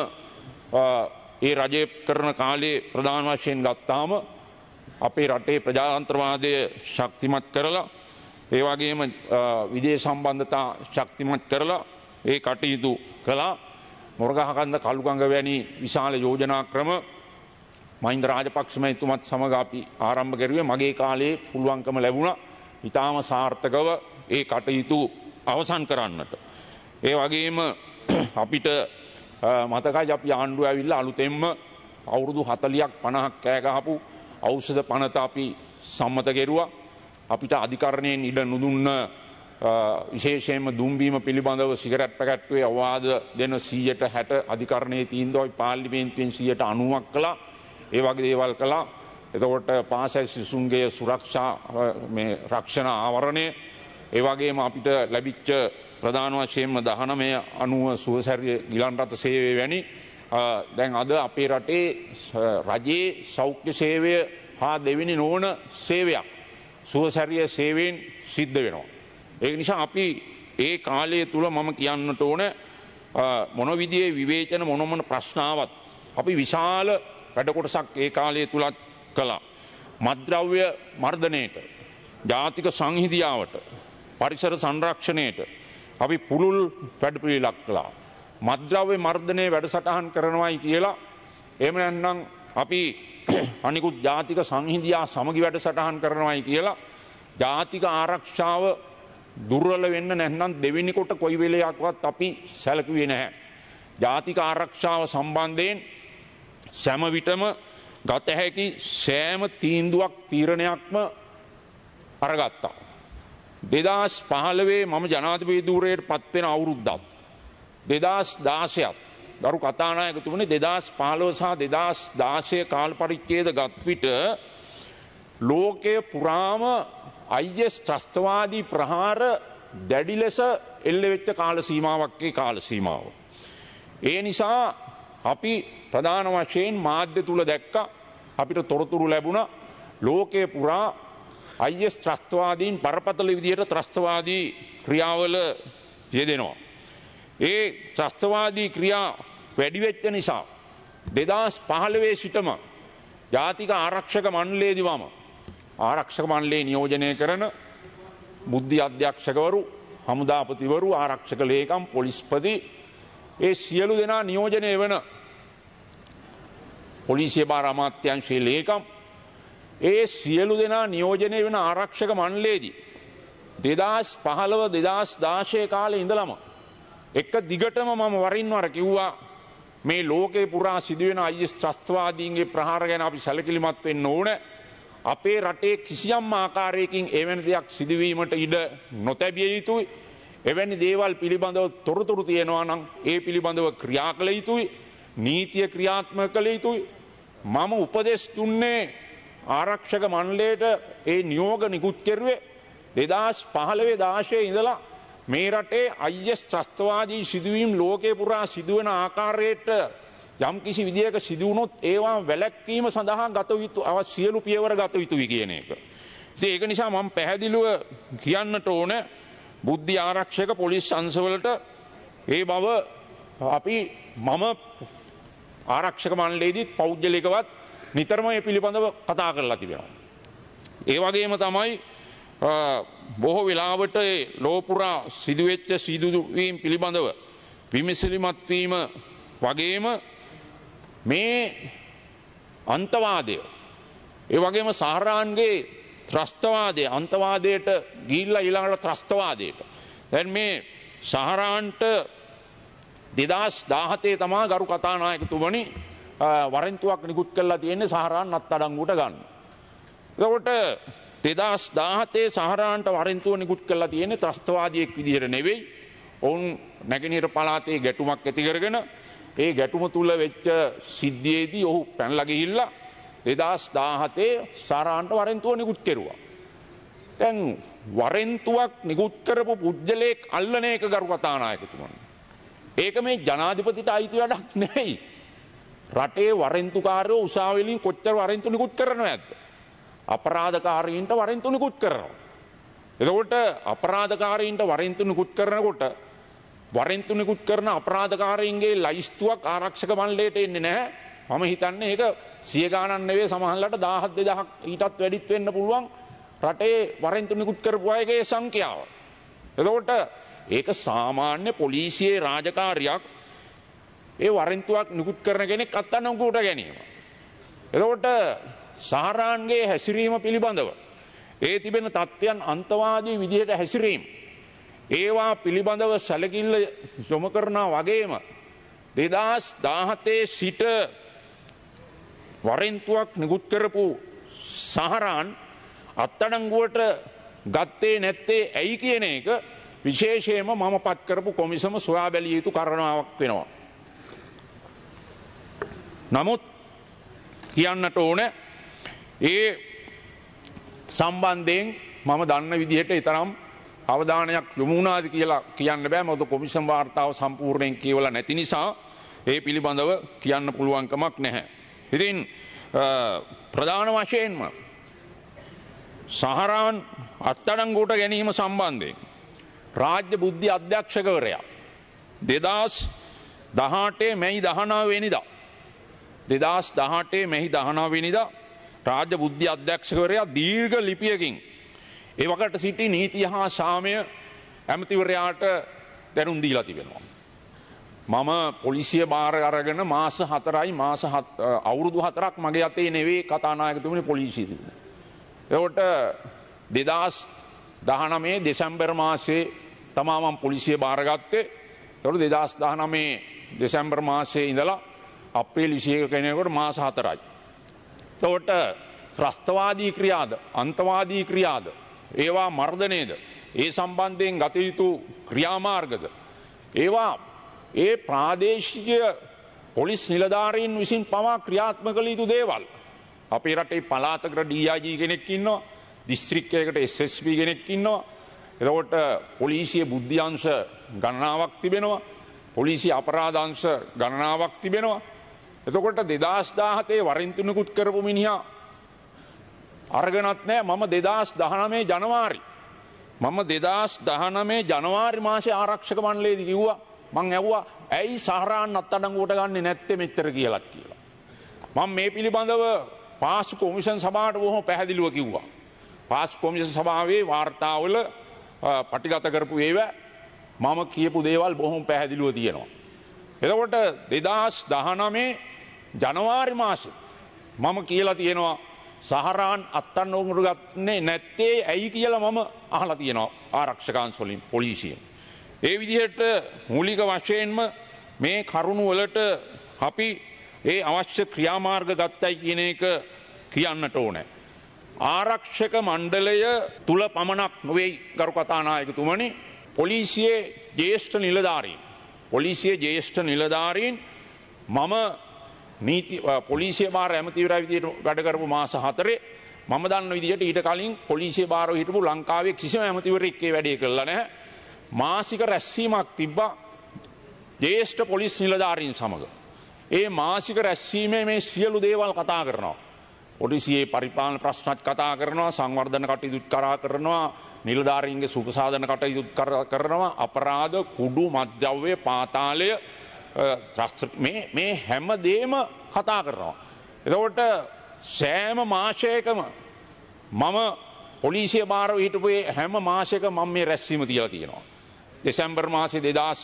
ඒ රජය කරන කාලේ ප්‍රධාන වශයෙන් ගත්තාම අපේ රටේ ප්‍රජාතන්ත්‍රවාදය ශක්තිමත් කරලා ඒ වගේම විදේශ සම්බන්ධතා ශක්තිමත් කරලා ඒ කටයුතු කළා. මොරගහකන්ද කළුගඟ වැනි විශාල යෝජනා ක්‍රම මහින්ද රාජපක්ෂ මහතුමත් සමග අපි ආරම්භ කරුවේ මගේ කාලේ පුළුවන්කම ලැබුණා ඊටාම සාර්ථකව ඒ කටයුතු අවසන් කරන්නට. ඒ වගේම අපිට මතකයි අපි ආණ්ඩුව ඇවිල්ලා අලුතෙන්ම අවුරුදු හතළියක් පනහක් කෑ ගහපු ඖෂධ පනත අපි සම්මත කෙරුවා. අපිට අධිකරණයෙන් ඉඩ නොදුන්න විශේෂයෙන්ම දුම්බීම පිළිබඳව සිගරට් පැකට්ටුවේ අවවාද දෙන සීයට හැට අධිකරණයේ තීන්දුවයි පාර්ලිමේන්තුවෙන් සීයට අනූවක් කළා. ඒ වගේ දේවල් කළා. එතකොට පාසල් සිසුන්ගේ සුරක්ෂා මේ රක්ෂණ ආවරණය ඒ වගේම අපිට ලැබිච්ච ප්‍රධාන වශයෙන්ම දහනවය අනුව සුවසැරිය ගිලන් රථ සේවය වැනි දැන් අද අපේ රටේ රජයේ සෞඛ්‍ය සේවය හා දෙවෙනි නොවන සේවයක් සුවසැරිය සේවයෙන් සිද්ධ වෙනවා. ඒ නිසා අපි ඒ කාලය තුල මම කියන්නට ඕන මොන විදිහේ විවේචන මොන මොන ප්‍රශ්නාවත් අපි විශාල වැඩ කොටසක් ඒ කාලය තුලත් කළා. මත්ද්‍රව්‍ය මර්ධනයට, ජාතික සංහිඳියාවට, පරිසර සංරක්ෂණයට අපි පුළුල් වැඩපිළිවෙලක් කළා. මත්ද්‍රව්‍ය මර්ධනයේ වැඩසටහන් කරනවායි කියලා එහෙම නැත්නම් අපි අනිකුත් ජාතික සංහිඳියා සමගි වැඩසටහන් කරනවායි කියලා ජාතික ආරක්ෂාව දුර්වල වෙන්න නැත්නම් දෙවෙනි කොට කොයි වෙලයක්වත් අපි සැලකුවේ නැහැ. ජාතික ආරක්ෂාව සම්බන්ධයෙන් සෑම විටම ගත හැකි සෑම තීන්දුවක් තීරණයක්ම අරගත්තා. දෙදස් පහළවේ මම ජනාධිපති ධූරයට පත්වෙන අවුරුද්දක්. දෙදස් දාසයත් ගරු කතානායකතුමනි දෙදස් පහළොව සහ දෙදස් දාසය කාල පරිච්ඡේද ගත් විට ලෝකය පුරාම අයිඑස් ත්‍රස්තවාදී ප්‍රහාර දැඩි ලෙස එල්ල වෙච්ච කාල සීමාවක්ගේ කාල සීමාව. ඒ නිසා අපි ප්‍රධාන වශයෙන් මාධ්‍ය තුල දැක්ක අපිට තොරතුරු ලැබුණ ලෝකයේ පුරා අයිඑස් ත්‍රස්තවාදීන් බරපතල විදියට ත්‍රස්තවාදී ක්‍රියාවල යෙදෙනවා. ඒ ත්‍රස්තවාදී ක්‍රියා වැඩි වෙච්ච නිසා දෙදස් පහළවේ සිටම ජාතික ආරක්ෂක මණ්ඩලයේදීවම ආරක්ෂක මණ්ඩලයේ නියෝජනය කරන බුද්ධි අධ්‍යක්ෂකවරු, හමුදාපතිවරු, ආරක්ෂක ලේකම්, පොලිස්පති ඒ සියලු දෙනා නියෝජනය වන පොලිසිය භාර අමාත්‍යාංශයේ ලේකම් ඒ සියලු දෙනා නියෝජනය වෙන ආරක්ෂක මණ්ඩලයේදී දෙදස් පහළව දෙදස් දාසය කාලේ ඉඳලම එක දිගටම මම වරින් වර කිව්වා මේ ලෝකේ පුරා සිදුවෙන අයිඑස් ත්‍රස්තවාදීන්ගේ ප්‍රහාර ගැන අපි සැලකිලිමත් වෙන්න ඕන. අපේ රටේ කිසියම් ආකාරයකින් එවැනි දෙයක් සිදුවීමට ඉඩ නොතැබිය යුතුයි. එවැනි දේවල් පිළිබඳව තොරතුරු තියෙනවා නම් ඒ පිළිබඳව ක්‍රියා කළ යුතුයි. නීතිය ක්‍රියාත්මක කළ යුතුයි. මම උපදෙස් දුන්නේ ආරක්ෂක මණ්ඩලයට ඒ නියෝග නිකුත් කෙරුවේ දෙදස් පහළවේ දාසයේ ඉඳලා මේ රටේ අයිඑස් ත්‍රස්තවාදී සිදුවීම් ලෝකේ පුරා සිදුවන ආකාරයට යම් කිසි විදියක සිදු වුණොත් ඒවා වැළැක්වීම සඳහා ගත යුතු අවශ්‍ය සියලු පියවර ගත යුතුයි කියන එක. ඉතින් ඒක නිසා මම පැහැදිලිව කියන්නට ඕන බුද්ධි ආරක්ෂක පොලිස් අංශවලට ඒ බව අපි මම ආරක්ෂක මණ්ඩලයේදී පෞද්ගලිකවත් නිතරම මේ පිළිබඳව කතා කරලා තිබෙනවා. ඒ වගේම තමයි බොහෝ වෙලාවට ලෝපුරා සිදුවෙච්ච සිදුවීම් පිළිබඳව විමසිලිමත් වීම වගේම මේ අන්තවාදය ඒ වගේම සහරාන්ගේ ත්‍රස්තවාදය අන්තවාදයට ගිහිල්ලා ඊළඟට ත්‍රස්තවාදයට දැන් මේ සහරාන්ට දෙදස් දාහතේ තමා ගරු කතානායකතුමනි වරෙන්තුවක් නිකුත් කරලා තියෙන්නේ සහරාන් අත්අඩංගුවට ගන්න. එතකොට දෙදස් දාහතේ සහරාන්ට වරෙන්තුව නිකුත් කරලා තියෙන්නේ ත්‍රස්තවාදියෙක් විදිහට නෙවෙයි. ඔවුන් නැගෙනහිර පළාතේ ගැටුමක් ඇති කරගෙන ඒ ගැටුම තුල වෙච්ච සිද්ධියේදී ඔහු පැනලා ගිහිල්ලා දෙදස් දාහතේ සහරාන්ට වරෙන්තුව නිකුත් කෙරුවා. දැන් වරෙන්තුවක් නිකුත් කරපු පුද්ගලයෙක් අල්ලන එක ගරු කතානායකතුමනි. ඒක මේ ජනාධිපතිට අයිති වැඩක් නෙවෙයි. රටේ වරෙන්තුකාරයෝ උසාවි වලින් කොච්චර වරෙන්තු නිකුත් කරනවද? අපරාධකාරීන්ට වරෙන්තු නිකුත් කරනවා. එතකොට අපරාධකාරීන්ට වරෙන්තු නිකුත් කරනකොට වරෙන්තු නිකුත් කරන අපරාධකාරීන්ගේ ලයිස්තුවක් ආරක්ෂක මණ්ඩලයට එන්නේ නැහැ. මම හිතන්නේ ඒක සිය ගාණක් නෙවෙයි සමහරවිට දහයක් දෙදහයක් ඊටත් වැඩිත් වෙන්න පුළුවන් රටේ වරෙන්තු නිකුත් කරපු අයගේ සංඛ්‍යාව. එතකොට ඒක සාමාන්‍ය පොලිසියේ රාජකාරියක් ඒ වරෙන්තුවක් නිකුත් කරන කෙනෙක් අත්අඩංගුවට ගැනීම. එතකොට සහරාන්ගේ හැසිරීම පිළිබඳව ඒ තිබෙන තත්ත්වයන් අන්තවාදී විදිහට හැසිරීම ඒවා පිළිබඳව සැලකිල්ල යොමු කරනා වගේම දෙදස් දාහතේ සිට වරෙන්තුවක් නිකුත් කරපු සහරාන් අත්අඩංගුවට ගත්තේ නැත්තේ ඇයි කියන එක විශේෂයෙන්ම මම පත් කරපු කොමිසම සොයා බැලිය යුතු කාරණාවක් වෙනවා. නමුත් කියන්නට ඕන ඒ සම්බන්ධයෙන් මම දන්න විදිහට ඊතරම් අවධානයක් යොමු වුණාද කියලා කියන්න බෑ. මොකද කොමිසම් වාර්තාව සම්පූර්ණයෙන් කියවලා නැති නිසා ඒ පිළිබඳව කියන්න පුළුවන් කමක් නැහැ. ඉතින් ප්‍රධාන වශයෙන්ම සහරාන් අත්අඩංගුවට ගැනීම සම්බන්ධයෙන් රාජ්‍ය බුද්ධි අධ්‍යක්ෂකවරයා දෙදස් දහඅටේ මැයි දහනව වෙනිදා දෙදස් දහඅටේ මැයි දහනව වෙනිදා රාජ්‍ය බුද්ධි අධ්‍යක්ෂකවරයා දීර්ඝ ලිපියකින් ඒ වකට සිටි නීතිය හා සාමය ඇමතිවරයාට දැනුම් දීලා තිබෙනවා. මම පොලිසිය බාර අරගෙන මාස හතරයි මාස අවුරුදු හතරක් මගේ අතේ නෙවෙයි කතානායකතුමනි පොලිසිය තිබුණේ. ඒකට දෙදස් දහනවයේ දෙසැම්බර් මාසයේ තමා මම පොලිසිය බාරගත්තේ. ඒතකොට දෙදස් දහනවයේ දෙසැම්බර් මාසයේ ඉඳලා අප්‍රේල් විසි එක වෙනිදාට මාස හතරයි. එතකොට ත්‍රස්තවාදී ක්‍රියාද අන්තවාදී ක්‍රියාද ඒවා මර්ධනයේද ඒ සම්බන්ධයෙන් ගත යුතු ක්‍රියාමාර්ගද ඒවා ඒ ප්‍රාදේශීය පොලිස් නිලධාරීන් විසින් පවා ක්‍රියාත්මක කළ යුතු දේවල්. අපේ රටේ පළාතකට ඩී ආයි ජී කෙනෙක් ඉන්නවා, දිස්ත්‍රික්කයකට එස් එස් පී කෙනෙක් ඉන්නවා. එතකොට පොලිසිය බුද්ධ්‍යංශ ගණනාවක් තිබෙනවා, පොලිසිය අපරාධ අංශ ගණනාවක් තිබෙනවා. එතකොට දෙදාස් දාහතේ වරින් තුනකුත් කරපු මිනිහා අරගෙනත් නෑ. මම දෙදාස් දහනවය ජනවාරි මම දෙදාස් දහනවය ජනවාරි මාසේ ආරක්ෂක මණ්ඩලයේදී කිව්වා මං ඇහුවා ඇයි සහරාන් අත්අඩංගුවට ගන්නේ නැත්තේ මෙච්චර කියලාත් කියලා. මම මේ පිළිබඳව පාසු කොමිෂන් සභාවට බොහොම පැහැදිලිව කිව්වා. පාසු කොමිෂන් සභාවේ වාර්තාවල පටිගත කරපු ඒවා මම කියපු දේවල් බොහොම පැහැදිලිව තියෙනවා. එතකොට දෙදාස් දහනවය ජනවාරි මාසේ මම කියලා තියෙනවා සහරාන් අත්අඩංගුවට ගන්නේ නැත්තේ ඇයි කියලා මම අහලා තියෙනවා ආරක්ෂකාංශ වලින් පොලිසියෙන්. ඒ විදිහට මූලික වශයෙන්ම මේ කරුණු වලට අපි ඒ අවශ්‍ය ක්‍රියාමාර්ග ගත්තයි කියන එක කියන්නට ඕනේ. ආරක්ෂක මණ්ඩලය තුල පමණක් නොවේ ගරු කතානායකතුමනි, පොලිසියේ ජ්‍යෙෂ්ඨ නිලධාරීන් පොලිසියේ ජ්‍යෙෂ්ඨ නිලධාරීන් මම නීති පොලිසිය භාර ඇමතිවරයා විදිහට වැඩ කරපු මාස හතරේ මම දන්න විදිහට ඊට කලින් පොලිසිය භාරව හිටපු ලංකාවේ කිසිම ඇමතිවරයෙක් ඒ වැඩේ කළා නැහැ. මාසික රැස්වීමක් තිබ්බා ජ්‍යෙෂ්ඨ පොලිස් නිලධාරීන් සමග. ඒ මාසික රැස්වීමේ මේ සියලු දේවල් කතා කරනවා. පොලිසියේ පරිපාලන ප්‍රශ්නත් කතා කරනවා, සංවර්ධන කටයුතු කරා කරනවා, නිලධාරීන්ගේ සුපසාධන කටයුතු කරනවා, අපරාධ කුඩු මද්ද්‍රව්‍ය පාතාලය මේ මේ හැම දෙම කතා කරනවා. එතකොට සෑම මාසයකම මම පොලිසිය භාරව හිටපු හැම මාසයක මම මේ රැස්වීම තියලා තියෙනවා. දෙසැම්බර් මාසේ දෙදාස්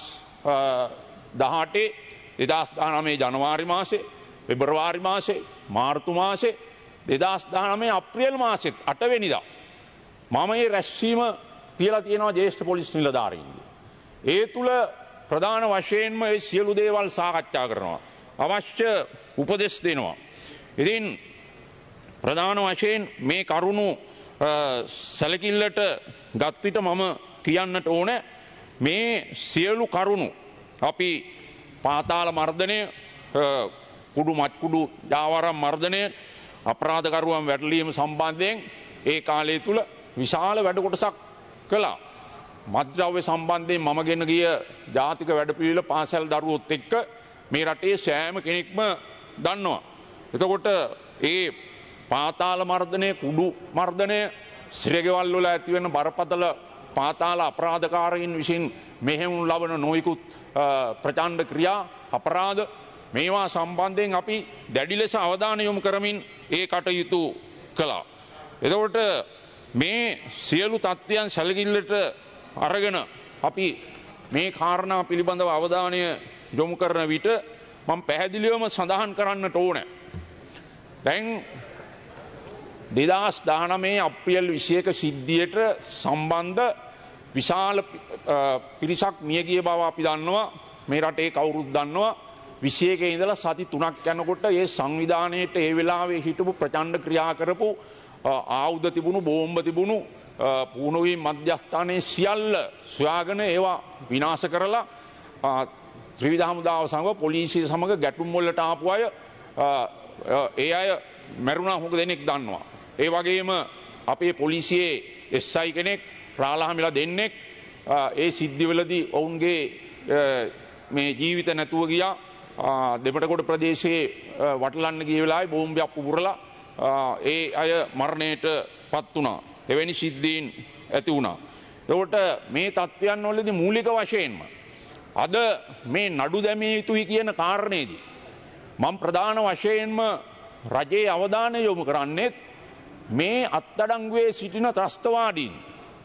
දහඅටේ, දෙදාස් දහනවය ජනවාරි මාසේ, පෙබරවාරි මාසේ, මාර්තු මාසේ, දෙදාස් දහනවය අප්‍රේල් මාසෙත් අට වෙනිදා මම මේ රැස්වීම තියලා තියෙනවා ජ්‍යෙෂ්ඨ පොලිස් නිලධාරීන්ගේ. ඒ තුල ප්‍රධාන වශයෙන්ම ඒ සියලු දේවල් සාකච්ඡා කරනවා, අවශ්‍ය උපදෙස් දෙනවා. ඉතින් ප්‍රධාන වශයෙන් මේ කරුණු සැලකිල්ලට ගත් විට මම කියන්නට ඕන මේ සියලු කරුණු අපි පාතාල මර්ධනය, කුඩු මත්කුඩු ජාවාරම් මර්ධනය, අපරාධකරුවන් වැටලීම සම්බන්ධයෙන් ඒ කාලය තුල විශාල වැඩ කොටසක් කළා. මද්ද්‍රව්‍ය සම්බන්ධයෙන් මම ගෙන ගිය ජාතික වැඩපිළිවෙල පාසල් දරුවොත් එක්ක මේ රටේ සෑම කෙනෙක්ම දන්නවා. එතකොට ඒ පාතාල මර්ධනය, කුඩු මර්ධනය, සිරගෙවල් වල ඇතිවෙන බරපතල පාතාල අපරාධකාරයින් විසින් මෙහෙයුම් ලබන නොයෙකුත් ප්‍රචණ්ඩ ක්‍රියා අපරාධ මේවා සම්බන්ධයෙන් අපි දැඩි ලෙස අවධානය යොමු කරමින් ඒ කටයුතු කළා. එතකොට මේ සියලු තත්ත්වයන් සැලකිල්ලට අරගෙන අපි මේ කාරණා පිළිබඳව අවධානය යොමු කරන විට මම පැහැදිලිවම සඳහන් කරන්නට ඕනේ. දැන් දෙදාස් දහනවය අප්‍රේල් විසිඑක සිද්ධියට සම්බන්ධ විශාල පිරිසක් මියගිය බව අපි දන්නවා. මේ රටේ කවුරුත් දන්නවා. විසිඑකේ ඉඳලා සති තුනක් යනකොට ඒ සංවිධානයේට ඒ වෙලාවේ හිටපු ප්‍රචණ්ඩ ක්‍රියා කරපු ආයුධ තිබුණු, බෝම්බ තිබුණු පුහුණුවීම් මධ්‍යස්ථානයේ සියල්ල සොයාගෙන ඒවා විනාශ කරලා ත්‍රිවිධ හමුදාව සමග පොලිසිය සමග ගැටුම් වලට ආපු අය ඒ අය මැරුණා හුඟ දෙනෙක් දන්නවා. ඒ වගේම අපේ පොලිසියේ එස් අයි කෙනෙක්, රාලහාමිලා දෙන්නෙක් ඒ සිද්ධිවලදී ඔවුන්ගේ මේ ජීවිත නැතුව ගියා. දෙමටකොඩ ප්‍රදේශයේ වටලන්න ගිය වෙලාවේ බෝම්බයක් පුපුරලා ඒ අය මරණයට පත් වුණා. එවැනි සිද්ධීන් ඇති වුණා. එතකොට මේ තත්ත්වයන් වලදී මූලික වශයෙන්ම අද මේ නඩු දැමිය යුතුයි කියන කාරණේදී මම ප්‍රධාන වශයෙන්ම රජයේ අවධානය යොමු කරන්නේ මේ අත්අඩංගුවේ සිටින ත්‍රස්තවාදීන්,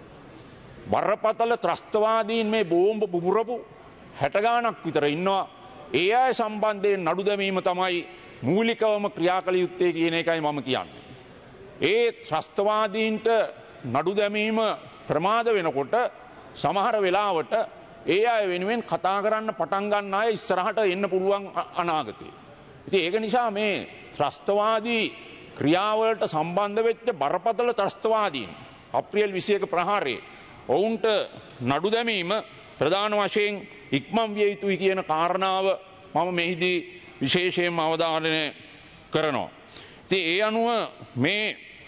බරපතල ත්‍රස්තවාදීන් මේ බෝම්බ පුපුරපු හැට ගාණක් විතර ඉන්නවා. ඒ අය සම්බන්ධයෙන් නඩු දැමීම තමයි මූලිකවම ක්‍රියා කළ යුත්තේ කියන එකයි මම කියන්නේ. ඒ ත්‍රස්තවාදීන්ට නඩු දැමීම ප්‍රමාද වෙනකොට සමහර වෙලාවට ඒ අය වෙනුවෙන් කතා කරන්න පටන් ගන්න අය ඉස්සරහට එන්න පුළුවන් අනාගතේ. ඉතින් ඒක නිසා මේ ත්‍රස්තවාදී ක්‍රියාවලට සම්බන්ධ වෙච්ච බරපතල ත්‍රස්තවාදීන් අප්‍රේල් විසියක ප්‍රහාරයේ ඔවුන්ට නඩු දැමීම ප්‍රධාන වශයෙන් ඉක්මන් විය යුතුයි කියන කාරණාව මම මෙහිදී විශේෂයෙන්ම අවධාරණය කරනවා. ඉතින් ඒ අනුව මේ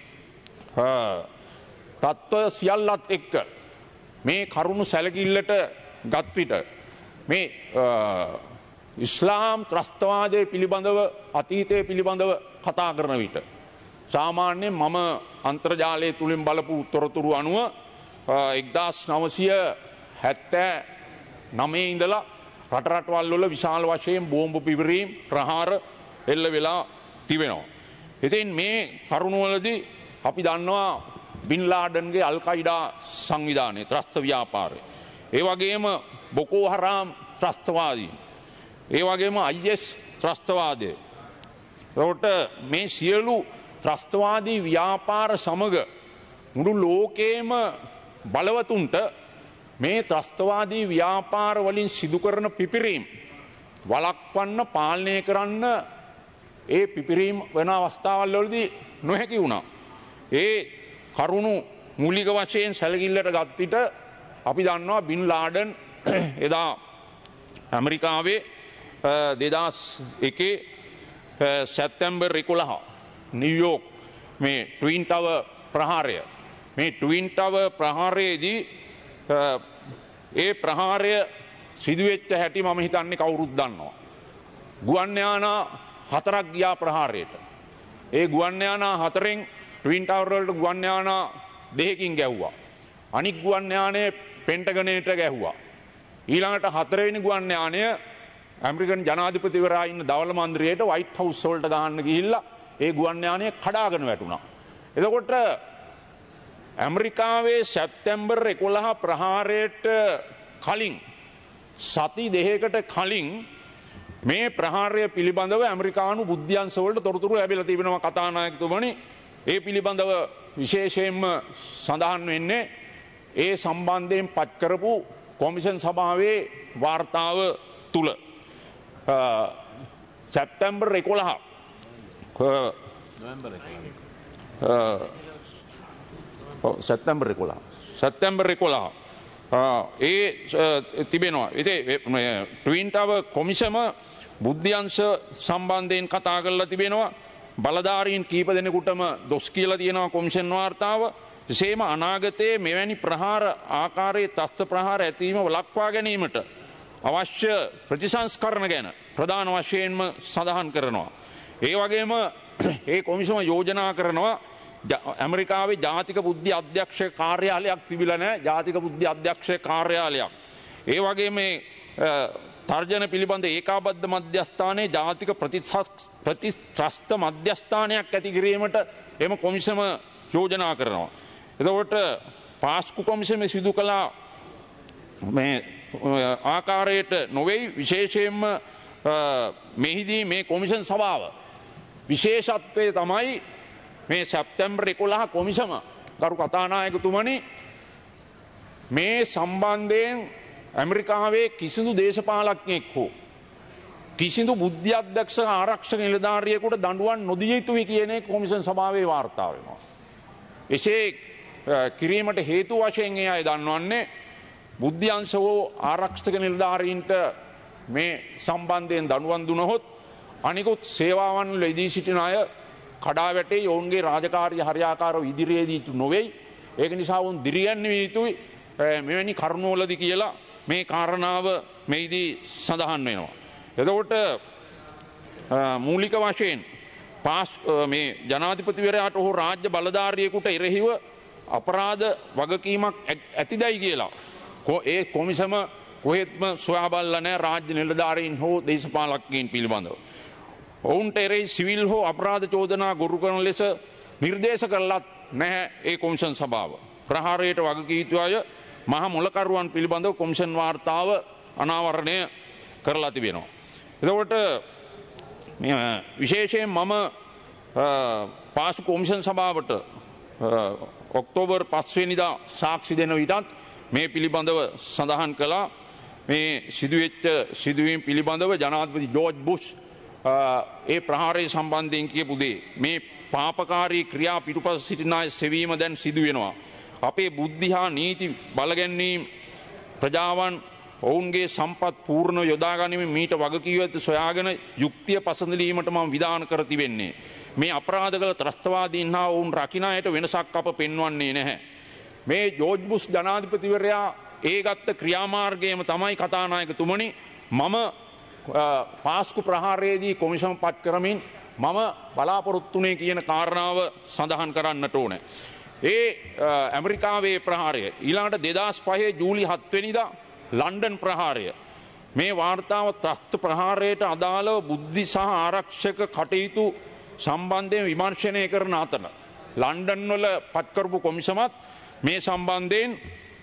තත්ත්ව සියල්ලත් එක්ක මේ කරුණු සැලකිල්ලට ගත් විට මේ ඉස්ලාම් ත්‍රස්තවාදය පිළිබඳව අතීතය පිළිබඳව කතා කරන විට සාමාන්‍යයෙන් මම අන්තර්ජාලය තුළින් බලපු තොරතුරු අනුව එක්දාස් නවසිය හැත්තෑ නවයේ ඉඳලා රට රටවල් වල විශාල වශයෙන් බෝම්බ පිපිරීම් ප්‍රහාර එල්ල වෙලා තිබෙනවා. ඉතින් මේ කරුණවලදී අපි දන්නවා බින් ලාඩන්ගේ අල් කයිඩා සංවිධානයේ ත්‍රස්ත ව්‍යාපාරය. ඒ වගේම බොකෝ හරාම් ත්‍රස්තවාදී. ඒ වගේම අයි එස් ත්‍රස්තවාදය. ඒකට මේ සියලු ත්‍රස්තවාදී ව්‍යාපාර සමග මුළු ලෝකේම බලවතුන්ට මේ ත්‍රස්තවාදී ව්‍යාපාර වලින් සිදු කරන පිපිරීම් වළක්වන්න පාලනය කරන්න ඒ පිපිරීම් වෙන අවස්ථාවල් වලදී නොහැකි වුණා. ඒ කරුණු මූලික වශයෙන් සැලකිල්ලට ගත් විට අපි දන්නවා බින් ලාඩන් එදා ඇමරිකාවේ දෙදහස් එකේ සැප්තැම්බර් එකොළහ නිව්යෝක් මේ ට්වින් ටවර් ප්‍රහාරය මේ ට්වින් ටවර් ප්‍රහාරයේදී ඒ ප්‍රහාරය සිදුවෙච්ච හැටි මම හිතන්නේ කවුරුත් දන්නවා. ගුවන් යානා හතරක් ගියා ප්‍රහාරයට. ඒ ගුවන් යානා හතරෙන් ට්වින් ටවර් වලට ගුවන් යානා දෙකකින් ගැහුවා. අනික් ගුවන් යානය පෙන්ටගනේට ගැහුවා. ඊළඟට හතරවෙනි ගුවන් යානය ඇමරිකන් ජනාධිපතිවරයා ඉන්න දවල මන්දිරයට වයිට් හවුස් වලට ගහන්න ගිහිල්ලා ඒ ගුවන් යානය කඩාගෙන වැටුණා. එතකොට ඇමරිකාවේ සැප්තැම්බර් එකොළහ ප්‍රහාරයට කලින් සති දෙකකට කලින් මේ ප්‍රහාරය පිළිබඳව ඇමරිකානු බුද්ධ්‍යංශවලට තොරතුරු ලැබිලා තිබෙනවා කතානායකතුමනි. ඒ පිළිබඳව විශේෂයෙන්ම සඳහන් වෙන්නේ ඒ සම්බන්ධයෙන් පත් කරපු කොමිෂන් සභාවේ වාර්තාව තුල සැප්තැම්බර් එකොළහ නොවැම්බර් සැප්තැම්බර් එකොළහ සැප්තැම්බර් එකොළහ ඒ තිබෙනවා. ඉතින් ට්වින් ටවර් කොමිසම බුද්ධ්‍යංශ සම්බන්ධයෙන් කතා කරලා තිබෙනවා. බලධාරීන් කීප දෙනෙකුටම දොස් කියලා තියෙනවා කොමිෂන් වාර්තාව. එසේම අනාගතයේ මෙවැනි ප්‍රහාර ආකාරයේ තස්ත ප්‍රහාර ඇතිවීම වළක්වා ගැනීමට අවශ්‍ය ප්‍රතිසංස්කරණ ගැන ප්‍රධාන වශයෙන්ම සඳහන් කරනවා. ඒ වගේම ඒ කොමිසම යෝජනා කරනවා ඇමරිකාවේ ජාතික බුද්ධි අධ්‍යක්ෂ කාර්යාලයක් තිබිලා නැහැ. ජාතික බුද්ධි අධ්‍යක්ෂ කාර්යාලයක්. ඒ වගේම මේ තර්ජන පිළිබඳ ඒකාබද්ධ මධ්‍යස්ථානයේ ජාතික ප්‍රතිත්‍රස්ත මධ්‍යස්ථානයක් ඇති කිරීමට එම කොමිසම යෝජනා කරනවා. එතකොට පාස්කු කොමිසම සිදු කළා මේ ආකාරයට නොවේයි. විශේෂයෙන්ම මෙහිදී මේ කොමිෂන් සභාව විශේෂත්වය තමයි මේ සැප්තැම්බර් එකොළහ කොමිසම ගරු කතානායකතුමනි මේ සම්බන්ධයෙන් ඇමරිකාවේ කිසිදු දේශපාලඥයෙක් හෝ කිසිදු බුද්ධි අධ්‍යක්ෂ ආරක්ෂක නිලධාරියෙකුට දඬුවම් නොදිය යුතුයි කියන එක කොමිෂන් සභාවේ වාර්තා වෙනවා. එසේ කිරීමට හේතු වශයෙන් ඒ අය දන්වන්නේ බුද්ධි අංශ හෝ ආරක්ෂක නිලධාරීන්ට මේ සම්බන්ධයෙන් දඬුවම් දුනහොත් අනිකුත් සේවාවන් වල යෙදී සිටින අය කඩා වැටේ. ඔවුන්ගේ රාජකාරිය හරියාකාරව ඉදිරියේදී නොවේයි. ඒක නිසා වුන් දිරියන්නේ විය යුතුයි මෙවැනි කරුණවලදී කියලා මේ කාරණාව මෙහිදී සඳහන් වෙනවා. එතකොට මූලික වශයෙන් පාස් මේ ජනාධිපතිවරයාට හෝ රාජ්‍ය බලධාරියෙකුට එරෙහිව අපරාධ වගකීමක් ඇතිදයි කියලා ඒ කොමිසම කොහෙත්ම සොයා බලලා නැහැ රාජ්‍ය නිලධාරීන් හෝ දේශපාලකයන් පිළිබඳව. ඔවුන්ට එරෙහි සිවිල් හෝ අපරාධ චෝදනා ගොනු කරන ලෙස නිර්දේශ කළත් නැහැ ඒ කොමිෂන් සභාව. ප්‍රහාරයට වගකිව යුතු අය මහ මොලකරුවන් පිළිබඳව කොමිෂන් වාර්තාව අනාවරණය කරලා තිබෙනවා. එතකොට විශේෂයෙන් මම පාසු කොමිෂන් සභාවට ඔක්තෝබර් පස්වෙනිදා සාක්ෂි දෙන විටත් මේ පිළිබඳව සඳහන් කළා. මේ සිදුවෙච්ච සිදුවීම් පිළිබඳව ජනාධිපති ජෝර්ජ් බුෂ් ඒ ප්‍රහාරය සම්බන්ධයෙන් කියපු දේ මේ පාපකාරී ක්‍රියා පිටුපස සිටින අය සෙවීම දැන් සිදු වෙනවා. අපේ බුද්ධි හා නීති බලගැන්වීම ප්‍රජාවන් ඔවුන්ගේ සම්පත් පූර්ණ යොදා ගැනීම මීට වගකීම් ඇති සොයාගෙන යුක්තිය පසඳලීමට මම විධාන කර තිබෙන්නේ. මේ අපරාධ කළ ත්‍රස්තවාදීන් හා ඔවුන් රකින්න අයට වෙනසක් අප පෙන්වන්නේ නැහැ. මේ ජෝර්ජ් බුෂ් ජනාධිපතිවරයා ඒ ගත්ත ක්‍රියාමාර්ගයම තමයි කතානායකතුමනි මම පාස්කු ප්‍රහාරයේදී කොමිසම පත් කරමින් මම බලාපොරොත්තුනේ කියන කාරණාව සඳහන් කරන්නට ඕන. ඒ ඇමරිකාවේ ප්‍රහාරය ඊළඟට දෙදහස් පහේ ජූලි හත්වෙනිදා ලන්ඩන් ප්‍රහාරය මේ වාර්තාව ත්‍රස්ත ප්‍රහාරයට අදාළව බුද්ධි සහ ආරක්ෂක කටයුතු සම්බන්ධයෙන් විමර්ශනය කරන අතර ලන්ඩන් වල පත්කරපු කොමිසමත් මේ සම්බන්ධයෙන්